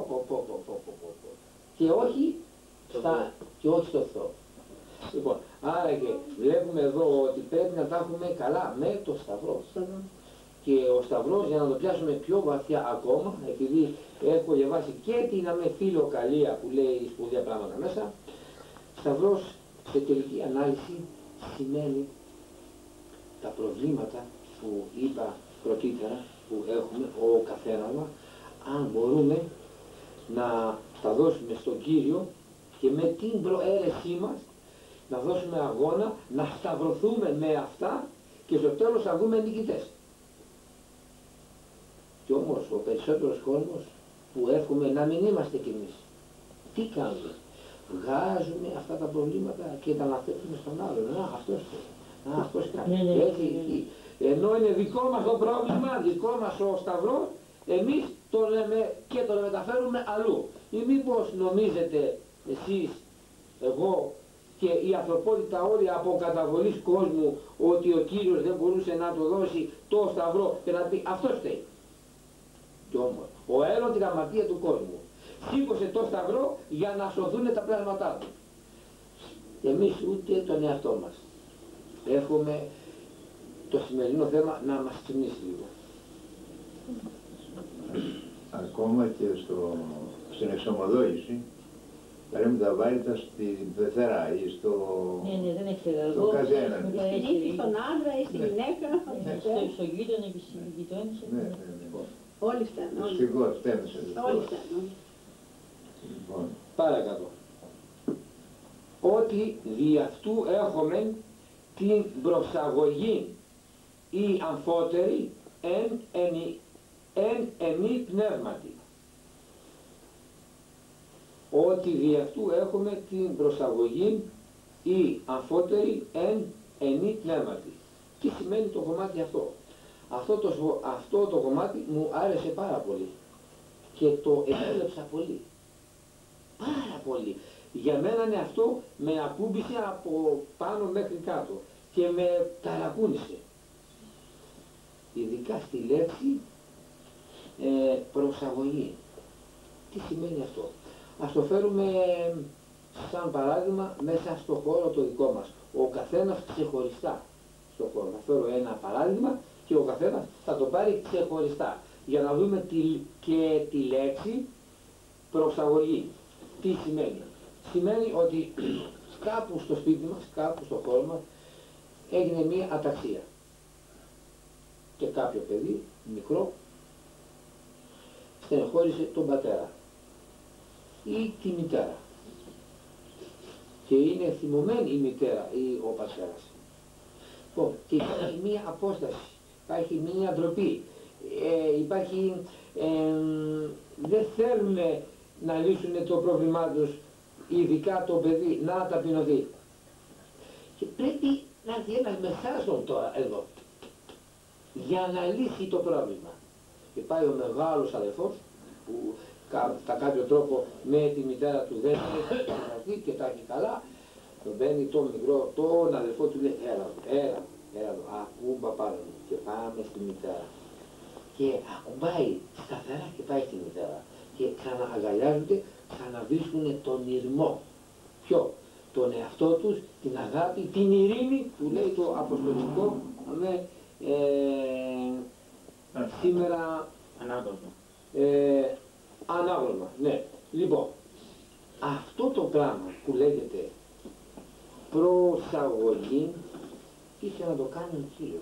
S2: Και όχι στο Θεό. Λοιπόν, άρα και βλέπουμε εδώ ότι πρέπει να τα έχουμε καλά με το σταυρό. Και ο σταυρός, για να το πιάσουμε πιο βαθιά ακόμα, επειδή έχω διαβάσει και την αμεφιλοκαλία που λέει σπουδαία πράγματα μέσα, σταυρός σε τελική ανάλυση σημαίνει τα προβλήματα που είπα πρωτήτερα που έχουμε ο καθένας μας, αν μπορούμε να τα δώσουμε στον Κύριο και με την προαίρεσή μας να δώσουμε αγώνα, να σταυρωθούμε με αυτά και στο τέλος θα βγούμε νικητές. Κι όμως ο περισσότερος κόσμος που εύχομαι να μην είμαστε κι εμείς, τι κάνουμε? Βγάζουμε αυτά τα προβλήματα και τα αναθέτουμε στον άλλον. Να, αυτός θέλει. Να, αυτός κάνει. Έτσι, εκεί. Ενώ είναι δικό μας το πρόβλημα, δικό μας ο σταυρός, εμείς το λέμε και το μεταφέρουμε αλλού. Ή μήπως νομίζετε εσείς, εγώ και η ανθρωπότητα όλη από καταβολής κόσμου, ότι ο Κύριος δεν μπορούσε να το δώσει το σταυρό και να πει αυτός φταίει? Κι όμως, ο έλον την αμαρτία του κόσμου σήκωσε το σταυρό για να σωθούν τα πλάσματά του. Εμείς ούτε τον εαυτό μας. Έχουμε το σημερινό θέμα να μας ξυπνήσει λίγο.
S1: Ακόμα και στην εξομολόγηση πρέπει να τα βάλετε στην πεθερά ή
S4: Ναι, δεν έχει
S1: στο καζένα.
S3: Ή στον άντρα ή στη γυναίκα.
S4: Στο γείτονα και στη γειτόνισσα.
S1: Ναι.
S3: Όλοι φταίνουν.
S1: Δυστυχώς, φταίνεσαι.
S3: Όλοι φταίνουν.
S1: Λοιπόν,
S2: Παρακάτω. Ότι δι' αυτού έχουμε την προσαγωγή ή αμφότερη εν ενή πνεύματι. Ότι δι' αυτού έχουμε την προσαγωγή ή αμφότερη εν ενή πνεύματι. Τι σημαίνει το κομμάτι αυτό? Αυτό το κομμάτι μου άρεσε πάρα πολύ και το επέλεψα πολύ. Πάρα πολύ. Για μένα είναι αυτό, με ακούμπησε από πάνω μέχρι κάτω και με ταρακούνησε. Ειδικά στη λέξη προσαγωγή. Τι σημαίνει αυτό? Ας το φέρουμε σαν παράδειγμα μέσα στο χώρο το δικό μας. Ο καθένας ξεχωριστά στο χώρο. Θα φέρω ένα παράδειγμα και ο καθένας θα το πάρει ξεχωριστά. Για να δούμε και τη λέξη προσαγωγή. Τι σημαίνει? Σημαίνει ότι κάπου στο σπίτι μας, κάπου στο χώρο μας έγινε μία αταξία. Και κάποιο παιδί, μικρό, στενοχώρησε τον πατέρα ή τη μητέρα. Και είναι θυμωμένη η μητέρα ή ο πατέρας. Και υπάρχει μία απόσταση, υπάρχει μία ντροπή, δεν θέλουν να λύσουν το πρόβλημά τους, ειδικά το παιδί, να ταπεινωθεί. Και πρέπει να έρθει ένας μεσάζων τώρα εδώ. για να λύσει το πρόβλημα. Και πάει ο μεγάλος αδερφός που κατά κάποιο τρόπο με τη μητέρα του δεν είναι και τα έχει καλά, τον παίρνει τον μικρό, τον αδερφό του λέει έλα εδώ, ακού παπάρα μου και πάμε στη μητέρα. Και ακουμπάει σταθερά και πάει στη μητέρα και ξανααγκαλιάζονται, ξαναβρίσκουν τον ηρμό. Ποιο? Τον εαυτό τους, την αγάπη, την ειρήνη που λέει το αποστολικό σήμερα ανάγνωσμα. Ναι. Λοιπόν, αυτό το πράγμα που λέγεται προσαγωγή ήθελε να το κάνει ο Κύριος.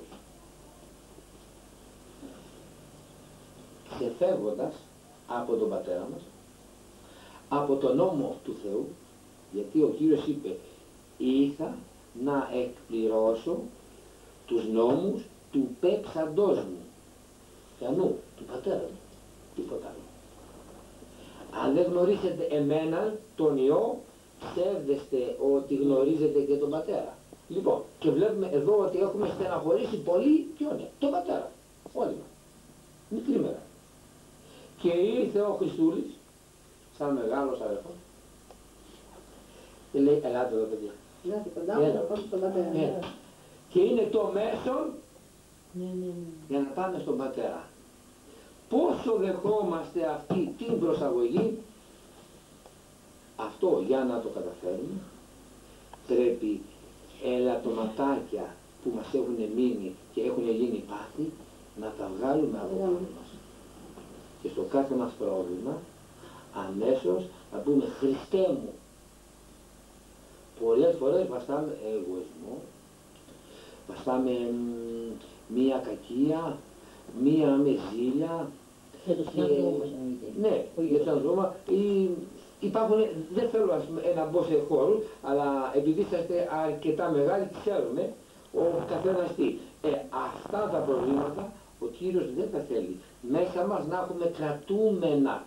S2: Ξεφεύγοντας από τον Πατέρα μας, από τον νόμο του Θεού, γιατί ο Κύριος είπε ήρθα να εκπληρώσω τους νόμους του πέψαντός μου, Θεανού, του Πατέρα μου, τίποτα άλλο. Αν δεν γνωρίζετε εμένα, τον Υιό, ψεύδεστε ότι γνωρίζετε και τον Πατέρα. Λοιπόν, και βλέπουμε εδώ ότι έχουμε στεναχωρήσει πολύ ποιον είναι, τον Πατέρα, όλοι μας, μικρή μέρα. Και ήρθε ο Χριστούλης, σαν μεγάλος αδερφός, και λέει, ελάτε εδώ παιδιά.
S3: Ελάτε κοντά μου, να πάω στον Πατέρα.
S2: Και είναι το μέσο για να πάμε στον Πατέρα. Πόσο δεχόμαστε αυτή την προσαγωγή, αυτό για να το καταφέρουμε, πρέπει ελαττωματάκια που μας έχουν μείνει και έχουν γίνει πάθη, να τα βγάλουμε από πάνω μας. Και στο κάθε μας πρόβλημα, αμέσως να πούμε Χριστέ μου. Πολλές φορές βαστάμε εγωισμό, βαστάμε μία κακία, μία μεζίλια.
S4: Για τους ανθρώπους μας
S2: Ναι, για τους ανθρώπους. Υπάρχουν, δεν θέλω να μπω σε χώρους, αλλά επειδή είσαστε αρκετά μεγάλοι, ξέρουμε ο καθένας τι. Αυτά τα προβλήματα ο Κύριος δεν τα θέλει. Μέσα μας να έχουμε κρατούμενα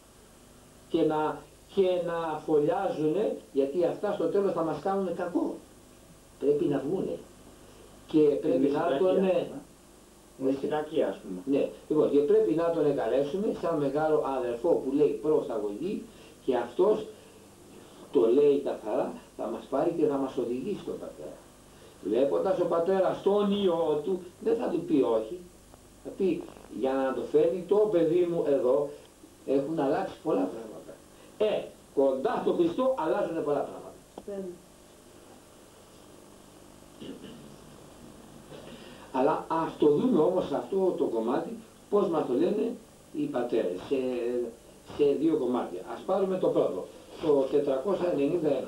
S2: και να φωλιάζουν, γιατί αυτά στο τέλος θα μας κάνουν κακό. Πρέπει να βγουνε. Και πρέπει να τον...
S5: Με στην κακία, ας πούμε.
S2: Ναι, λοιπόν, και πρέπει να τον εγκαλέσουμε σαν μεγάλο αδερφό που λέει προσαγωγή και αυτός το λέει καθαρά, θα μας πάρει και θα μας οδηγήσει στον Πατέρα. Βλέποντας ο Πατέρας τον Υιό του, δεν θα του πει όχι. Θα πει, για να το φέρνει το παιδί μου εδώ, έχουν αλλάξει πολλά πράγματα. Κοντά στο Χριστό αλλάζουν πολλά πράγματα. Αλλά ας το δούμε όμως αυτό το κομμάτι, πώς μας το λένε οι πατέρες, σε δύο κομμάτια. Ας πάρουμε το πρώτο, το 491.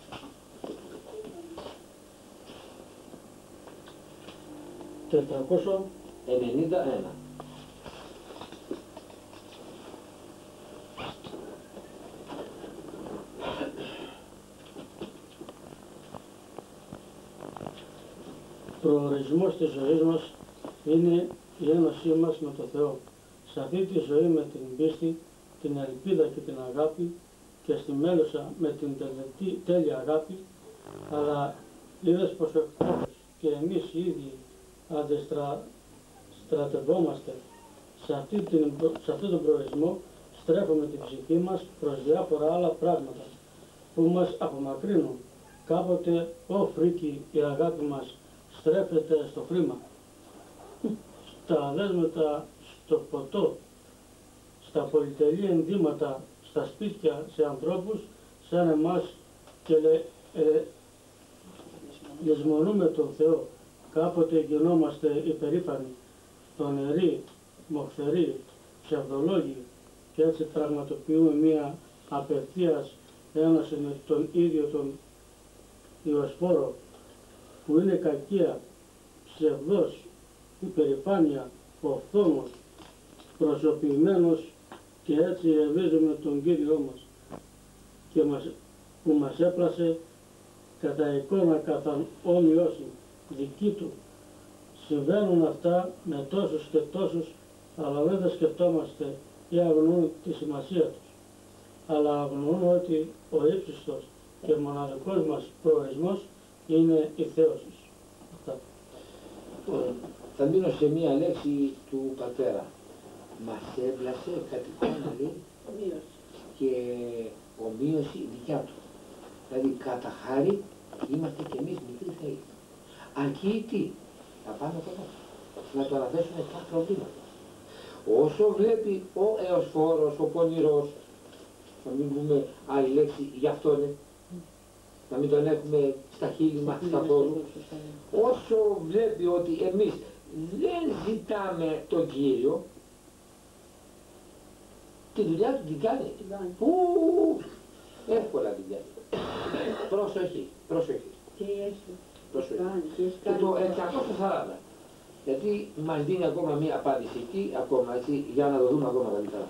S6: Προορισμός της ζωής μας είναι η ένωσή μας με τον Θεό. Σε αυτή τη ζωή με την πίστη, την ελπίδα και την αγάπη και στη μέλουσα με την τέλεια αγάπη, αλλά είδες πως ο εκτός και εμείς οι ίδιοι στρατευόμαστε σε αυτόν τον προορισμό, στρέφουμε την ψυχή μας προς διάφορα άλλα πράγματα που μας απομακρύνουν. Κάποτε, φρίκη, η αγάπη μας στρέφεται στο χρήμα, στα δέσμετα, στο ποτό, στα πολυτελή ενδύματα, στα σπίτια, σε ανθρώπους σαν εμάς και λησμονούμε τον Θεό. Κάποτε γινόμαστε υπερήφανοι, τονεροί, μοχθεροί, ψευδολόγοι και έτσι πραγματοποιούμε μία απευθείας ένωση με τον ίδιο τον Ιωσπόρο, που είναι κακία, ψευδός, υπερηφάνεια, οφθόνος, προσωπημένος και έτσι ελπίζουμε τον Κύριό μας και που μας έπλασε κατά εικόνα, κατά όμοιόση δική του. Συμβαίνουν αυτά με τόσους και τόσους, αλλά δεν τα σκεφτόμαστε ή αγνοούν τη σημασία τους. Αλλά αγνοούν ότι ο ύψιστος και μοναδικός μας προορισμός είναι η θέωση. Αυτά.
S2: Θα μείνω σε μία λέξη του πατέρα. Μας έβλασε κατ' εικόνα, λέει, και ομοίωση δικιά του. Δηλαδή κατά χάρη είμαστε κι εμείς μικροί θεοί. Αρκεί τι, να πάμε από εδώ, να το αναθέσουμε τα προβλήματα. Όσο βλέπει ο εωσφόρος, ο πονηρός, να μην πούμε άλλη λέξη γι' αυτό είναι, να μην τον έχουμε στα χείλη μας καθόλου, όσο βλέπει ότι εμείς δεν ζητάμε τον Κύριο, τη δουλειά του την κάνει. Πού, εύκολα την κάνει. Προσοχή, προσοχή. Και το 640. Γιατί μας δίνει ακόμα μία απάντηση εκεί, ακόμα έτσι, για να το δούμε ακόμα καλύτερα.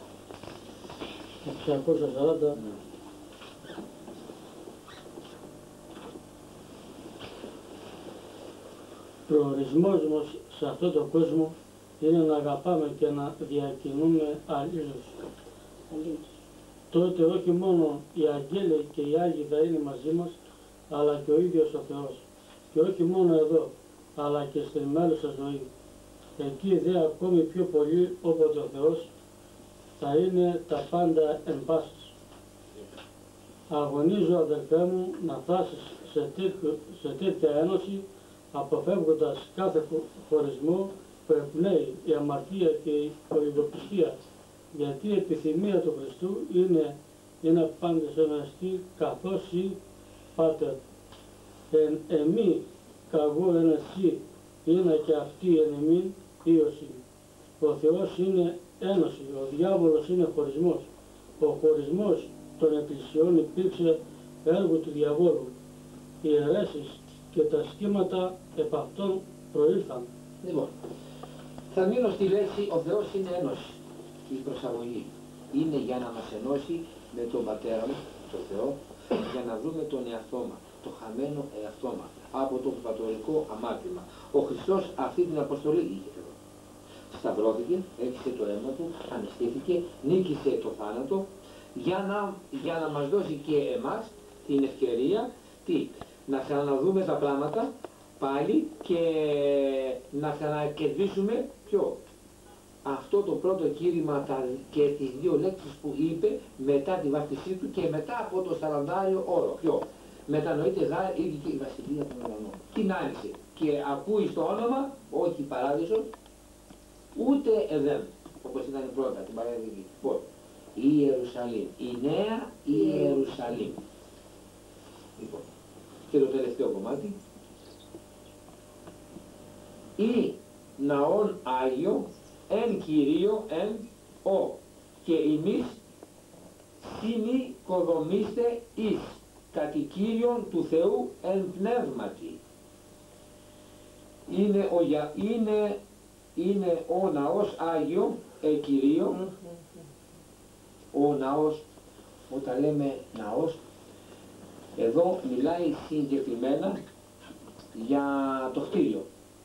S6: 640. Προορισμός μας σε αυτόν τον κόσμο είναι να αγαπάμε και να διακινούμε αλλήλους. Τότε όχι μόνο οι αγγέλοι και οι Άγιοι θα είναι μαζί μας, αλλά και ο ίδιος ο Θεός. Και όχι μόνο εδώ, αλλά και στην μέλουσα ζωή. Εκεί δε ακόμη πιο πολύ, όποτε ο Θεός θα είναι τα πάντα εν πάσης. Αγωνίζω, αδελφέ μου, να φτάσεις σε τέτοια ένωση, αποφεύγοντας κάθε χωρισμό που εμπνέει η αμαρτία και η οειδοπιστία, γιατί η επιθυμία του Χριστού είναι να παντεσεναστεί καθώς η Πάτερ. Εμεί καγώ εν εσύ, είναι και αυτή εν εμήν ίωση. Ο Θεός είναι ένωση, ο διάβολος είναι χωρισμός. Ο χωρισμός των εκκλησιών υπήρξε έργο του διαβόλου. Οι αιρέσεις και τα σχήματα επ' αυτών προήλθαν.
S2: Λοιπόν, θα μείνω στη λέξη ο Θεός είναι ένωση. Η προσαγωγή είναι για να μας ενώσει με τον Πατέρα μας, τον Θεό, για να δούμε τον εαυτό μας, το χαμένο εαυτό μας, από το πατορικό αμάρτημα. Ο Χριστός αυτή την αποστολή είχε εδώ. Σταυρώθηκε, έριξε το αίμα του, αναισθήθηκε, νίκησε το θάνατο, για να μας δώσει και εμάς την ευκαιρία, να ξαναδούμε τα πράγματα πάλι και να ξανακερδίσουμε αυτό το πρώτο κήρυγμα και τις δύο λέξεις που είπε μετά τη βάπτισή του και μετά από το 40άριο όρο. Μετανοείται γάρ ήδη και η βασιλεία των ουρανών. Την άνοιξε και ακούει στο όνομα, όχι παράδεισο, ούτε Εδέμ, όπως ήταν πρώτα, την Παλαιά Διαθήκη. Λοιπόν, η Ιερουσαλήμ, η νέα Ιερουσαλήμ. Λοιπόν, και το τελευταίο κομμάτι. Ή ναόν Άγιο, εν Κυρίω, εν ο, και ημείς συνοικοδομήστε εις κατοικίριον του Θεού εν πνεύματι. Είναι ο ναός Άγιο, Κυρίω, ο ναός, όταν λέμε ναός, εδώ μιλάει συγκεκριμένα για το κτίριο.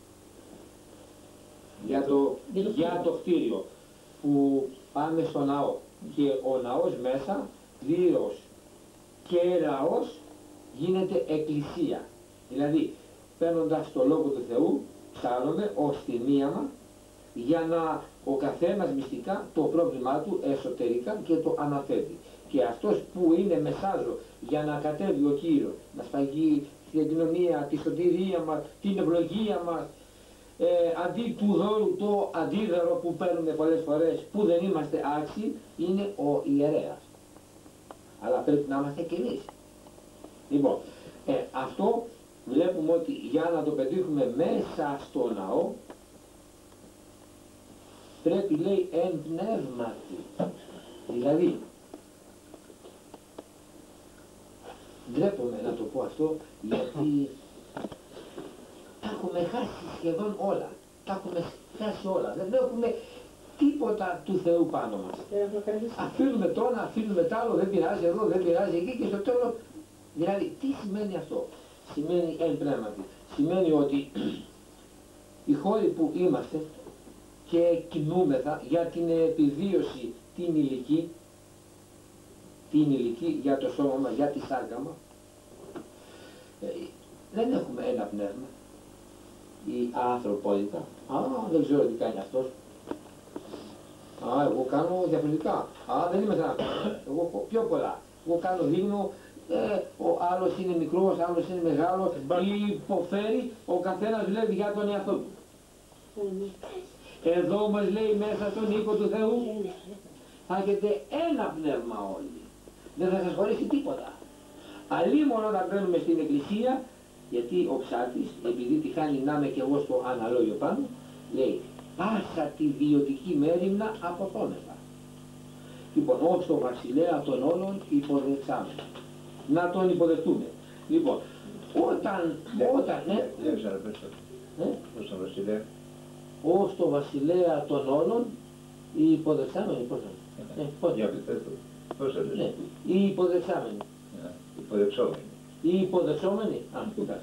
S2: Για το κτίριο που πάμε στο ναό και ο ναός μέσα, πλήρως και λαός, γίνεται εκκλησία. Δηλαδή παίρνοντας το Λόγο του Θεού ψάρουμε ως τιμίαμα για να ο καθένας μυστικά το πρόβλημά του εσωτερικά και το αναθέτει. Και αυτός που είναι μεσάζω για να κατέβει ο Κύριος, να σφαγεί την κοινωνία, τη σωτηρία μας, την ευλογία μας, αντί του δώρου το αντίδωρο που παίρνουμε πολλές φορές που δεν είμαστε άξιοι, είναι ο ιερέας. Αλλά πρέπει να είμαστε και εμείς. Λοιπόν, αυτό βλέπουμε ότι για να το πετύχουμε μέσα στο ναό πρέπει, λέει, εν πνεύματι. Δηλαδή ντρέπομαι να το πω αυτό, γιατί τα έχουμε χάσει σχεδόν όλα. Τα έχουμε χάσει όλα. Δεν έχουμε τίποτα του Θεού πάνω μας. Αφήνουμε το ένα, αφήνουμε το άλλο, δεν πειράζει εδώ, δεν πειράζει εκεί και στο τέλος. Δηλαδή, τι σημαίνει αυτό? Σημαίνει εν πνεύματι. Σημαίνει ότι οι χώροι που είμαστε και κινούμεθα για την επιβίωση την ηλική για το σώμα μας, για τη σάρκα μας, δεν έχουμε ένα πνεύμα. η ανθρωπότητα. Α, δεν ξέρω τι κάνει αυτός. Α, εγώ κάνω διαφορετικά. Α, δεν είμαι σαν αυτό. Εγώ έχω πιο πολλά. Εγώ κάνω δείγνω, ο άλλος είναι μικρός, άλλος είναι μεγάλος, υποφέρει, ο καθένας βλέπει για τον εαυτό του. Εδώ μας λέει μέσα στον οίκο του Θεού, θα έχετε ένα πνεύμα όλοι. Δεν θα σας χωρίσει τίποτα. Αλλήμον όταν μπαίνουμε στην εκκλησία, γιατί ο ψάρτης, επειδή τυχάνει να είμαι και εγώ στο αναλόγιο πάνω, λέει πάσα τη βιωτική μέριμνα αποτώνευα. Λοιπόν, ως το βασιλέα των όλων υποδεξάμενο. Να τον υποδεχτούμε. Λοιπόν, όταν, ναι.
S1: Ως τον βασιλέα.
S2: Ως το βασιλέα των όλων, οι υποδεξάμενοι, πώς θα
S1: Για πείτε το. Πώς θα λες.
S2: Οι υποδεξάμενοι.
S1: Υποδεξόμενοι.
S2: Οι υποδεξόμενοι. Α, κοιτάξτε.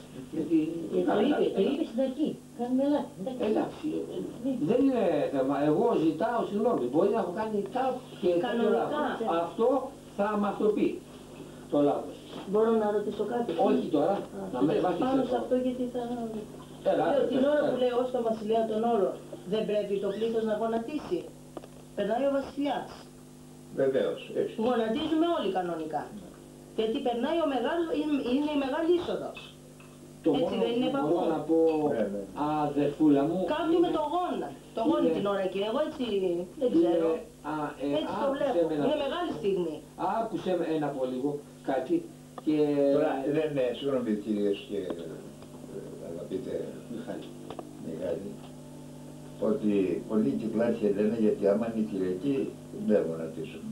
S4: Το είπε στην αρχή. Κάνουμε λάθη.
S2: Εντάξει, δεν είναι θέμα. Εγώ ζητάω συγγνώμη. Μπορεί να έχω κάνει κάποιο λάθος. Αυτό θα μας το πει το λάθος.
S4: Μπορώ να ρωτήσω κάτι?
S2: Όχι τώρα. Να με βάζεις
S4: πάνω
S2: εδώ.
S4: σε αυτό γιατί θα...
S2: Έλα,
S4: Λέω, την ώρα
S2: έλα.
S4: που λέει ως το βασιλέα των όλων, δεν πρέπει το πλήθος να γονατίσει. Περνάει ο βασιλιάς.
S1: Βεβαίως, έτσι.
S4: Γονατίζουμε όλοι κανονικά. Γιατί περνάει ο μεγάλος, είναι η μεγάλη είσοδος.
S2: Το
S4: Έτσι
S2: μόνο
S4: δεν είναι
S2: που
S4: παππού?
S2: μπορώ να πω, αδερφούλα μου,
S4: Κάνουμε το γόνα. Το γόνι την ώρα εκεί. Εγώ έτσι δεν ξέρω. Έτσι το βλέπω. Είναι μεγάλη στιγμή.
S2: Άκουσε με ένα από λίγο κάτι και...
S1: Τώρα δεν είναι, συγγνώμη κυρίες και αγαπητέ Μιχάλη, ότι πολλοί κυκλάρχοι λένε γιατί άμα είναι Κυριακή δεν γονατίσουμε.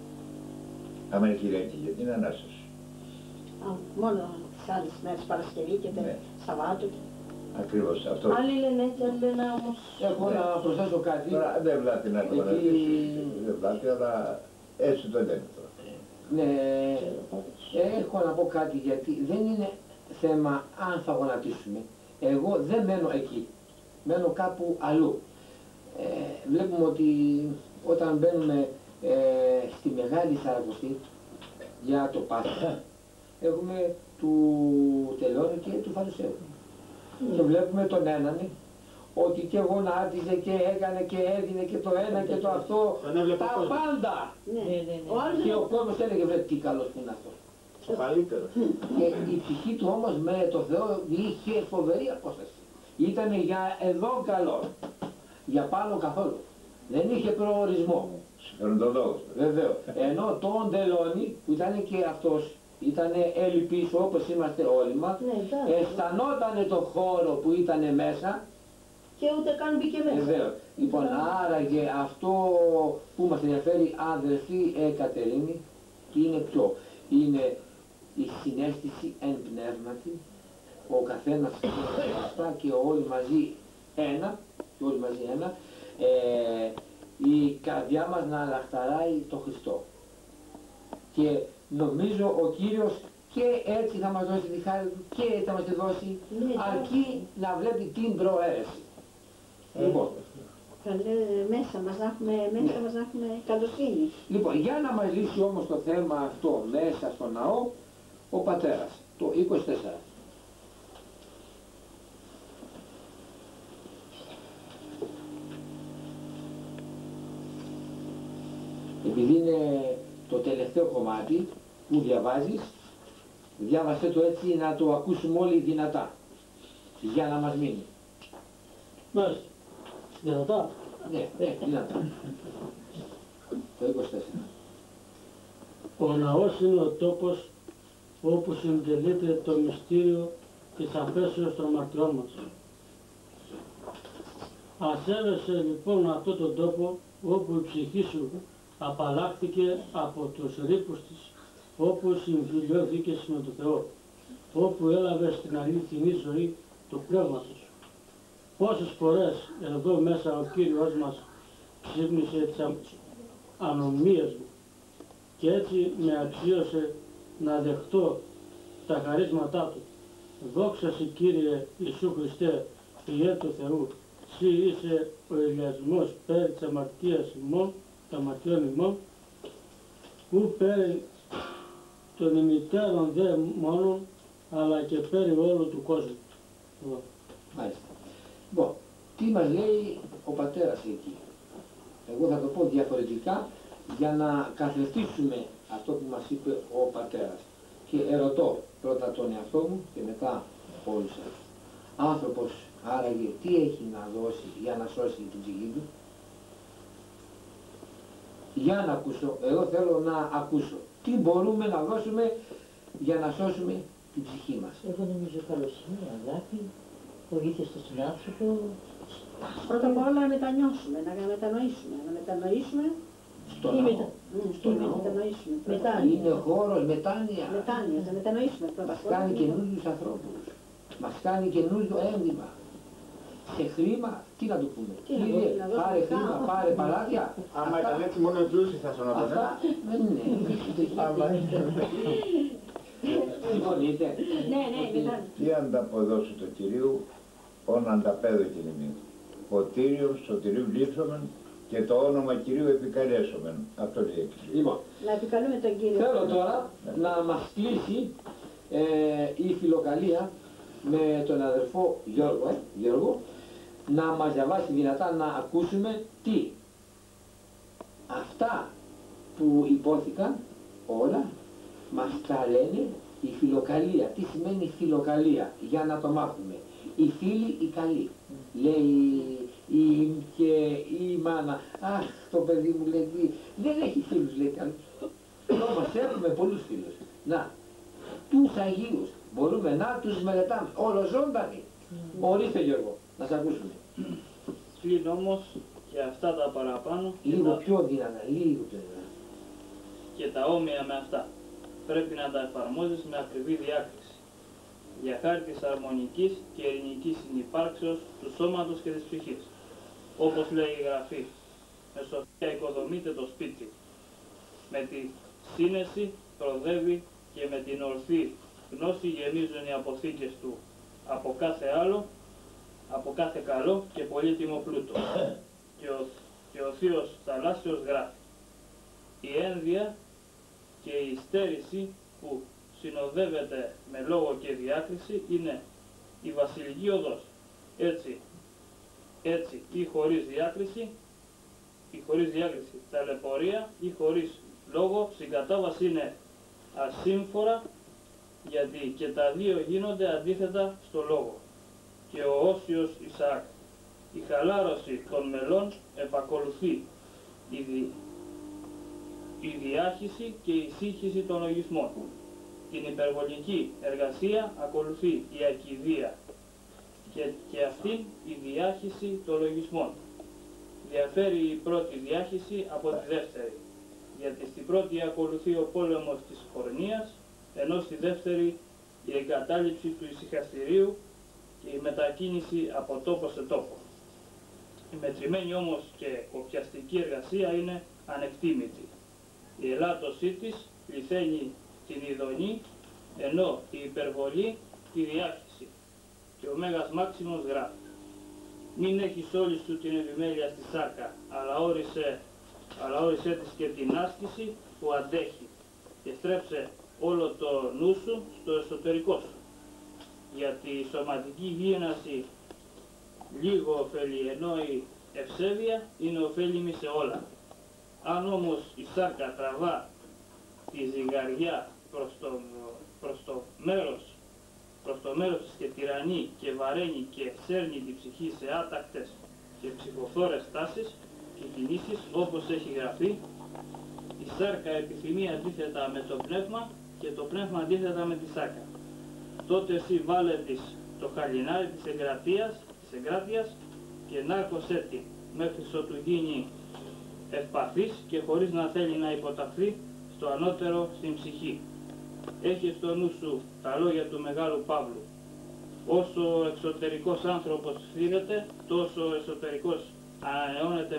S1: Άμα είναι Κυριακή, γιατί είναι Ανάσταση.
S3: Μόνο τις άλλες μέρες, Παρασκευή και Σαββάτου.
S1: Ακριβώς αυτό.
S4: Άλλοι λένε έτσι, άλλοι λένε όμως...
S2: Έχω να προσθέσω κάτι.
S1: Τώρα δεν βλάπτει να γονατίσει, δεν βλάπτει, αλλά έτσι το λένε τώρα.
S2: Ναι, έχω να πω κάτι γιατί δεν είναι θέμα αν θα γονατίσουμε. Εγώ δεν μένω εκεί. Μένω κάπου αλλού. Βλέπουμε ότι όταν μπαίνουμε στη Μεγάλη Σαρακοστή για το Πάσχα, έχουμε του τελώνου και του Φαρουσαίου. Και βλέπουμε τον έναν ότι και γονάτιζε και έκανε και έδινε και το ένα και το αυτό, τα πάντα. Και ο κόσμος έλεγε βρε τι καλός που είναι αυτός.
S7: Ο καλύτερος.
S2: Και η ψυχή του όμως με το Θεό είχε φοβερή απόσταση. Ήτανε για εδώ καλό, για πάνω καθόλου. Δεν είχε προορισμό.
S1: Συμφεροντολόγος.
S2: Βεβαίω. Ενώ τον Τελώνη που ήταν και αυτός, ήταν έλλειπης όπως είμαστε όλοι μας, αισθανότανε το χώρο που ήταν μέσα.
S4: Και ούτε καν μπήκε μέσα.
S2: Βεβαίως. Λοιπόν, άραγε αυτό που μας ενδιαφέρει αδερφή Κατερίνη είναι ποιο? Είναι η συναίσθηση εν πνεύματι, ο καθένας αυτά και όλοι μαζί ένα, η καρδιά μας να λαχταράει το Χριστό. Και νομίζω ο Κύριος και έτσι θα μας δώσει τη χάρη του και έτσι θα μας τη δώσει, αρκεί να βλέπει την προαίρεση. Λοιπόν,
S3: Μέσα μας να έχουμε καλοσύνη.
S2: Λοιπόν, για να μας λύσει όμως το θέμα αυτό μέσα στο ναό, ο πατέρας, το 24. Επειδή είναι το τελευταίο κομμάτι που διαβάζεις, διάβασέ το έτσι να το ακούσουμε όλοι δυνατά, για να μας μείνει.
S6: Μάλιστα. Δυνατά.
S2: Ναι, δυνατά. Το 24.
S6: Ο ναός είναι ο τόπος όπου συντελείται το μυστήριο της απέσεως των μαρτυρών μας. Ασέβεσαι λοιπόν αυτό τον τόπο όπου η ψυχή σου απαλλάχθηκε από τους ρήπους της, όπου συμφιλιώθηκες με τον Θεό, όπου έλαβες την αληθινή ζωή του πνεύματος σου. Πόσες φορές εδώ μέσα ο Κύριος μας ξύπνησε τις ανομίες μου και έτσι με αξίωσε να δεχτώ τα χαρίσματά Του. Δόξα Συ Κύριε Ιησού Χριστέ, Υιέ του Θεού, Συ είσαι ο ηλιασμός πέρι της αμαρτίας ημών, τα αμαρτιών ημών, που πέρι των ημιτέρων δε μόνον, αλλά και πέρι όλου του κόσμου.
S2: Μάλιστα. Λοιπόν, τι μας λέει ο πατέρας εκεί. Εγώ θα το πω διαφορετικά για να καθιστήσουμε αυτό που μας είπε ο πατέρας. Και ερωτώ πρώτα τον εαυτό μου και μετά όλους σας. Άνθρωπος άραγε τι έχει να δώσει για να σώσει την ψυχή του. Για να ακούσω, εγώ θέλω να ακούσω. Τι μπορούμε να δώσουμε για να σώσουμε την ψυχή μας.
S8: Εγώ νομίζω καλοσύνη, αγάπη, βοήθεια στον συνάνθρωπο.
S3: Πρώτα απ' όλα να μετανιώσουμε, να μετανοήσουμε. Να μετανοήσουμε.
S2: Στον
S3: ή
S2: ναό.
S3: Στον ναό. Μετανοήσουμε.
S8: Μετάνοια.
S2: Είναι χώρος μετάνοια.
S3: Μετάνοια, να μετανοήσουμε πρώτα
S2: Μας
S3: απ' όλα.
S2: κάνει καινούριους ανθρώπους. Μας κάνει καινούριο ένδυμα. Σε χρήμα, τι να του πούμε.
S3: Τι να
S2: Κύριε,
S3: δώσουμε, να δώσουμε
S2: πάρε
S3: λεφτά.
S2: χρήμα, πάρε παλάτια.
S5: Άμα ήταν έτσι μόνο οι πλούσιοι θα σωνόταν.
S2: Αυτά δεν είναι.
S5: Άμα ήταν.
S2: Συμφωνείτε.
S3: Ναι, ναι, μετά.
S1: Τι ανταποδώσει το Κυρίου, όν ανταπέδω κοινή. Ο Τύριος, σωτηρίου λείψομεν και το όνομα Κυρίου επικαλέσομεν. Αυτό λέει η Εκκλησία.
S2: Λοιπόν,
S3: Να επικαλούμε τον Κύριο.
S2: θέλω τώρα να μας κλείσει η φιλοκαλία με τον αδερφό Γιώργο, να μας διαβάσει δυνατά να ακούσουμε τι. Αυτά που υπόθηκαν όλα μας τα λένε η φιλοκαλία. Τι σημαίνει φιλοκαλία, για να το μάθουμε. Οι φίλοι οι καλοί. Λέει και η μάνα, αχ το παιδί μου λέει, δεν έχει φίλους λέει καλούς. Όμως έχουμε πολλούς φίλους. Να, τους Αγίους μπορούμε να τους μελετάμε, ολοζώντανοι. Ορίστε Γιώργο, να σε ακούσουμε.
S9: Πλην όμως και αυτά τα παραπάνω
S2: Λίγο πιο δυνατά, λίγο πιο δυνατά.
S9: και τα όμοια με αυτά πρέπει να τα εφαρμόζεις με ακριβή διάκριση για χάρη της αρμονικής και ειρηνικής συνυπάρξεως του σώματος και της ψυχής. Όπως λέει η Γραφή, με σοφία οικοδομείται το σπίτι, με τη σύνεση προδεύει και με την ορθή γνώση γεμίζουν οι αποθήκες του από κάθε καλό και πολύτιμο πλούτο. Και ο Θείος Θαλάσσιος γράφει, η ένδια και η στέρηση που συνοδεύεται με λόγο και διάκριση είναι η βασιλική οδός. Έτσι ή χωρίς διάκριση, ταλαιπωρία ή χωρίς λόγο συγκατάβαση είναι ασύμφορα, γιατί και τα δύο γίνονται αντίθετα στο λόγο. Και ο Όσιος Ισαάκ, η χαλάρωση των μελών επακολουθεί η διάχυση και η σύγχυση των λογισμών. Την υπερβολική εργασία ακολουθεί η ακηδία και αυτή η διάχυση των λογισμών. Διαφέρει η πρώτη διάχυση από τη δεύτερη, γιατί στην πρώτη ακολουθεί ο πόλεμος της πορνείας, ενώ στη δεύτερη η εγκατάλειψη του ησυχαστηρίου και η μετακίνηση από τόπο σε τόπο. Η μετρημένη όμως και κοπιαστική εργασία είναι ανεκτήμητη. Η ελάττωσή της πληθαίνει την ειδονή, ενώ η υπερβολή τη διάχυση. Και ο Μέγας Μάξιμος γράφει, μην έχεις όλη σου την επιμέλεια στη σάρκα, αλλά όρισέ της και την άσκηση που αντέχει και στρέψε όλο το νου σου στο εσωτερικό σου. Γιατί η σωματική γύρναση λίγο ωφελεί, ενώ η ευσέβεια είναι ωφέλιμη σε όλα. Αν όμως η σάρκα τραβά τη ζυγαριά προς το μέρος της και τυραννεί και βαραίνει και σέρνει την ψυχή σε άτακτες και ψυχοφθόρες τάσεις και κινήσεις, όπως έχει γραφεί, η σάρκα επιθυμεί αντίθετα με το πνεύμα και το πνεύμα αντίθετα με τη σάρκα. Τότε εσύ βάλε της το χαλινάρι της εγκράτειας και νάρκωσέ τη μέχρι ότου γίνει ευπαθής και χωρίς να θέλει να υποταχθεί στο ανώτερο στην ψυχή. Έχει στο νου σου τα λόγια του Μεγάλου Παύλου. Όσο ο εξωτερικός άνθρωπος φθήρεται, τόσο ο εσωτερικός ανανεώνεται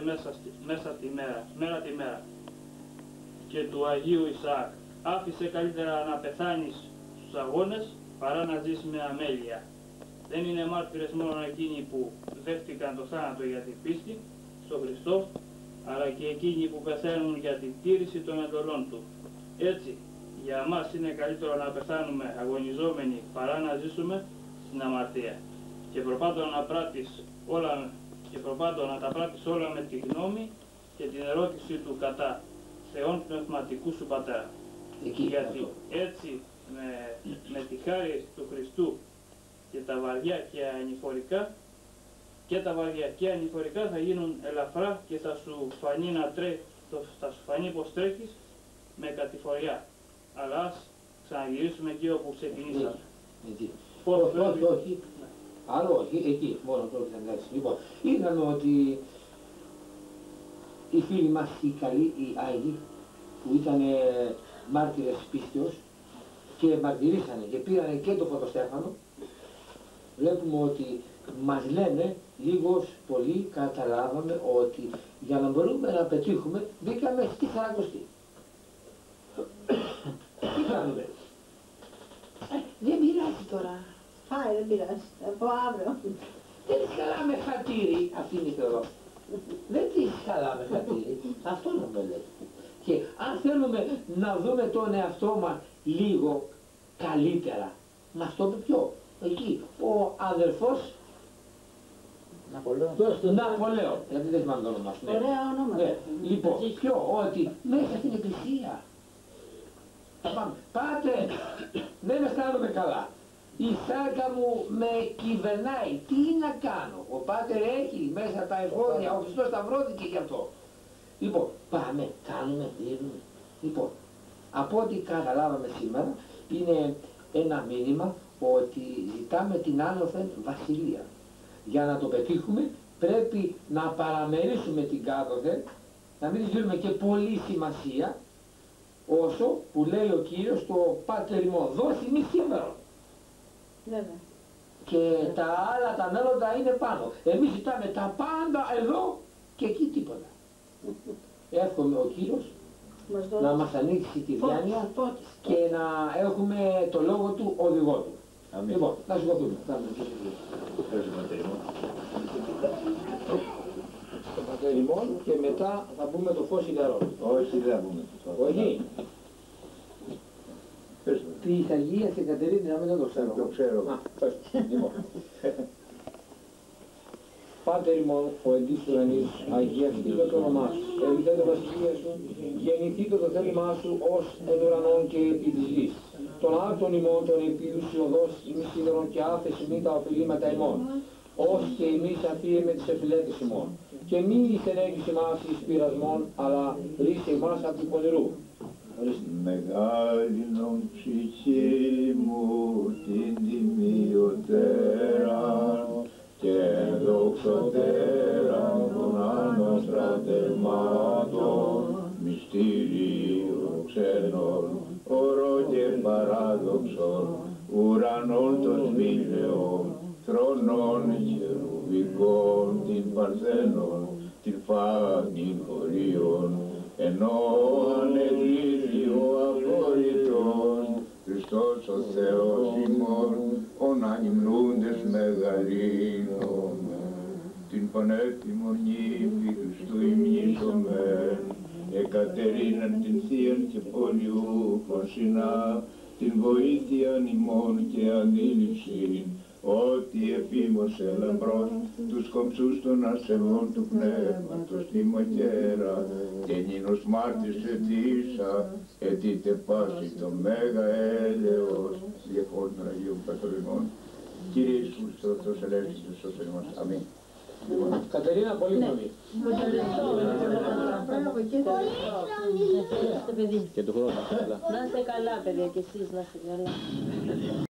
S9: μέρα τη μέρα. Και του Αγίου Ισαάκ, άφησε καλύτερα να πεθάνεις στους αγώνες παρά να ζεις με αμέλεια. Δεν είναι μάρτυρες μόνο εκείνοι που δέχτηκαν το θάνατο για την πίστη στον Χριστό, αλλά και εκείνοι που πεθαίνουν για την τήρηση των εντολών Του. Έτσι, για μας είναι καλύτερο να πεθάνουμε αγωνιζόμενοι παρά να ζήσουμε στην αμαρτία. και προπάντων να τα πράττεις όλα με τη γνώμη και την ερώτησή του κατά Θεόν πνευματικού σου Πατέρα. Γιατί έτσι με τη χάρη του Χριστού και τα βαριά και ανηφορικά θα γίνουν ελαφρά και θα σου φανεί πως τρέχεις με κατηφοριά. Αλλά ας ξαναγυρίσουμε εκεί όπου ξεκινήσαμε.
S2: Όχι. Άλλο όχι, εκεί μόνο τώρα θα εντάξει. Λοιπόν, είδαμε ότι οι φίλοι μας, οι καλοί, οι Άγιοι, που ήταν μάρτυρες πίστεως και μαρτυρήσανε και πήρανε και το Φωτοστέφανο, βλέπουμε ότι μας λένε λίγος πολύ καταλάβαμε ότι για να μπορούμε να πετύχουμε μπήκαμε στη Σαρακοστή. Τι κάνουμε? Δεν πειράζει τώρα.
S3: Πάει, δεν πειράζει. Από αύριο.
S2: Δεν της χαλάμε χατήρι, αυτή είναι η Θεοδό. Δεν της χαλάμε χατήρι. Αυτό να με λέει. Και αν θέλουμε να δούμε τον εαυτό μας λίγο καλύτερα, μας το πει ποιο? Εκεί, ο αδερφός Ναπολέον. Γιατί δεν θυμάμαι το όνομα σου.
S3: Ωραία ονόματα.
S2: Ναι. Λοιπόν, ποιο? Ότι μέσα στην εκκλησία. Πάτε, δεν αισθάνομαι καλά. Η σάρκα μου με κυβερνάει. Τι να κάνω? Ο Πάτερ έχει μέσα τα εφόδια, ο Χριστός σταυρώθηκε γι' αυτό. Λοιπόν, πάμε, κάνουμε, δίνουμε. Λοιπόν, από ό,τι καταλάβαμε σήμερα, είναι ένα μήνυμα ότι ζητάμε την άνωθεν βασιλεία. Για να το πετύχουμε πρέπει να παραμερίσουμε την κάθωθεν, να μην της δίνουμε και πολύ σημασία, όσο που λέει ο Κύριος στο Πάτερ ημών, δώσει μη σήμερα.
S3: Βέβαια.
S2: Και τα άλλα τα μέλλοντα είναι πάνω. Εμείς ζητάμε τα πάντα εδώ και εκεί τίποτα. Εύχομαι ο Κύριος να μας ανοίξει τη διάνοια και να έχουμε το λόγο του οδηγό του.
S1: Αμήν.
S2: Λοιπόν, να σηκωθούμε. Το Πατέρ ημών και μετά θα πούμε το φως ηλιαρών.
S1: Όχι, δεν θα πούμε το φως.
S2: Όχι. Της Αγίας Εκατερίνης, να μην δεν το ξέρω.
S1: Το ξέρω.
S2: Λοιπόν. Πάτερ ημών, ο εν της ουρανής, αγιαστήτω το όνομά σου, ελθέ το βασιλεία σου, γεννηθήτω το θέλημά σου ως εν ουρανών και επί της γης. Των άρτων ημών, των επίους οδός ημείς σίδερον και άφεση μη τα οφειλήματα ημών, ως και εμείς αφίε με τις εφηλέτες ημών. Και μη εισενέγγιση μας εις πειρασμών, αλλά ρίσε εμάς από του πονηρού.
S1: Μεγάλην ψυχή μου την τιμιωτέρα και δοξωτέρα των άλλων στρατευμάτων, μυστήριο ξένων, όρο και παράδοξον, ουρανών των σμήλαιων, θρόνων χερουβικών, την παρθένων, την φάγνην χωρίων, ενώ ανεδίδει ο απόρριτος, Χριστός ο Θεός ημών, ον ανυμνούντες μεγαλύνομαι. Την πανέτοιμον νύφη Χριστού ημνήσομεν, Εκατερίναν την Θείαν και Πολιούχον συνά, την βοήθειαν ημών και αντίληψην, ότι επίμωσε λαμπρός τους κομψούς των ασεβών του πνεύματος τη μακέρα και νίνος μάρτης ετήσα ετήτε πάση το μέγα έλεος διεχών των Αγίων Πατρινών. Κύριε Ιησούς Θεός ελέγχεις σώσε μας. Αμήν.
S2: Κατερίνα, πολύ γνώμη.
S8: Και του χρόνου. Να είστε καλά, παιδιά, και εσείς να είστε καλά.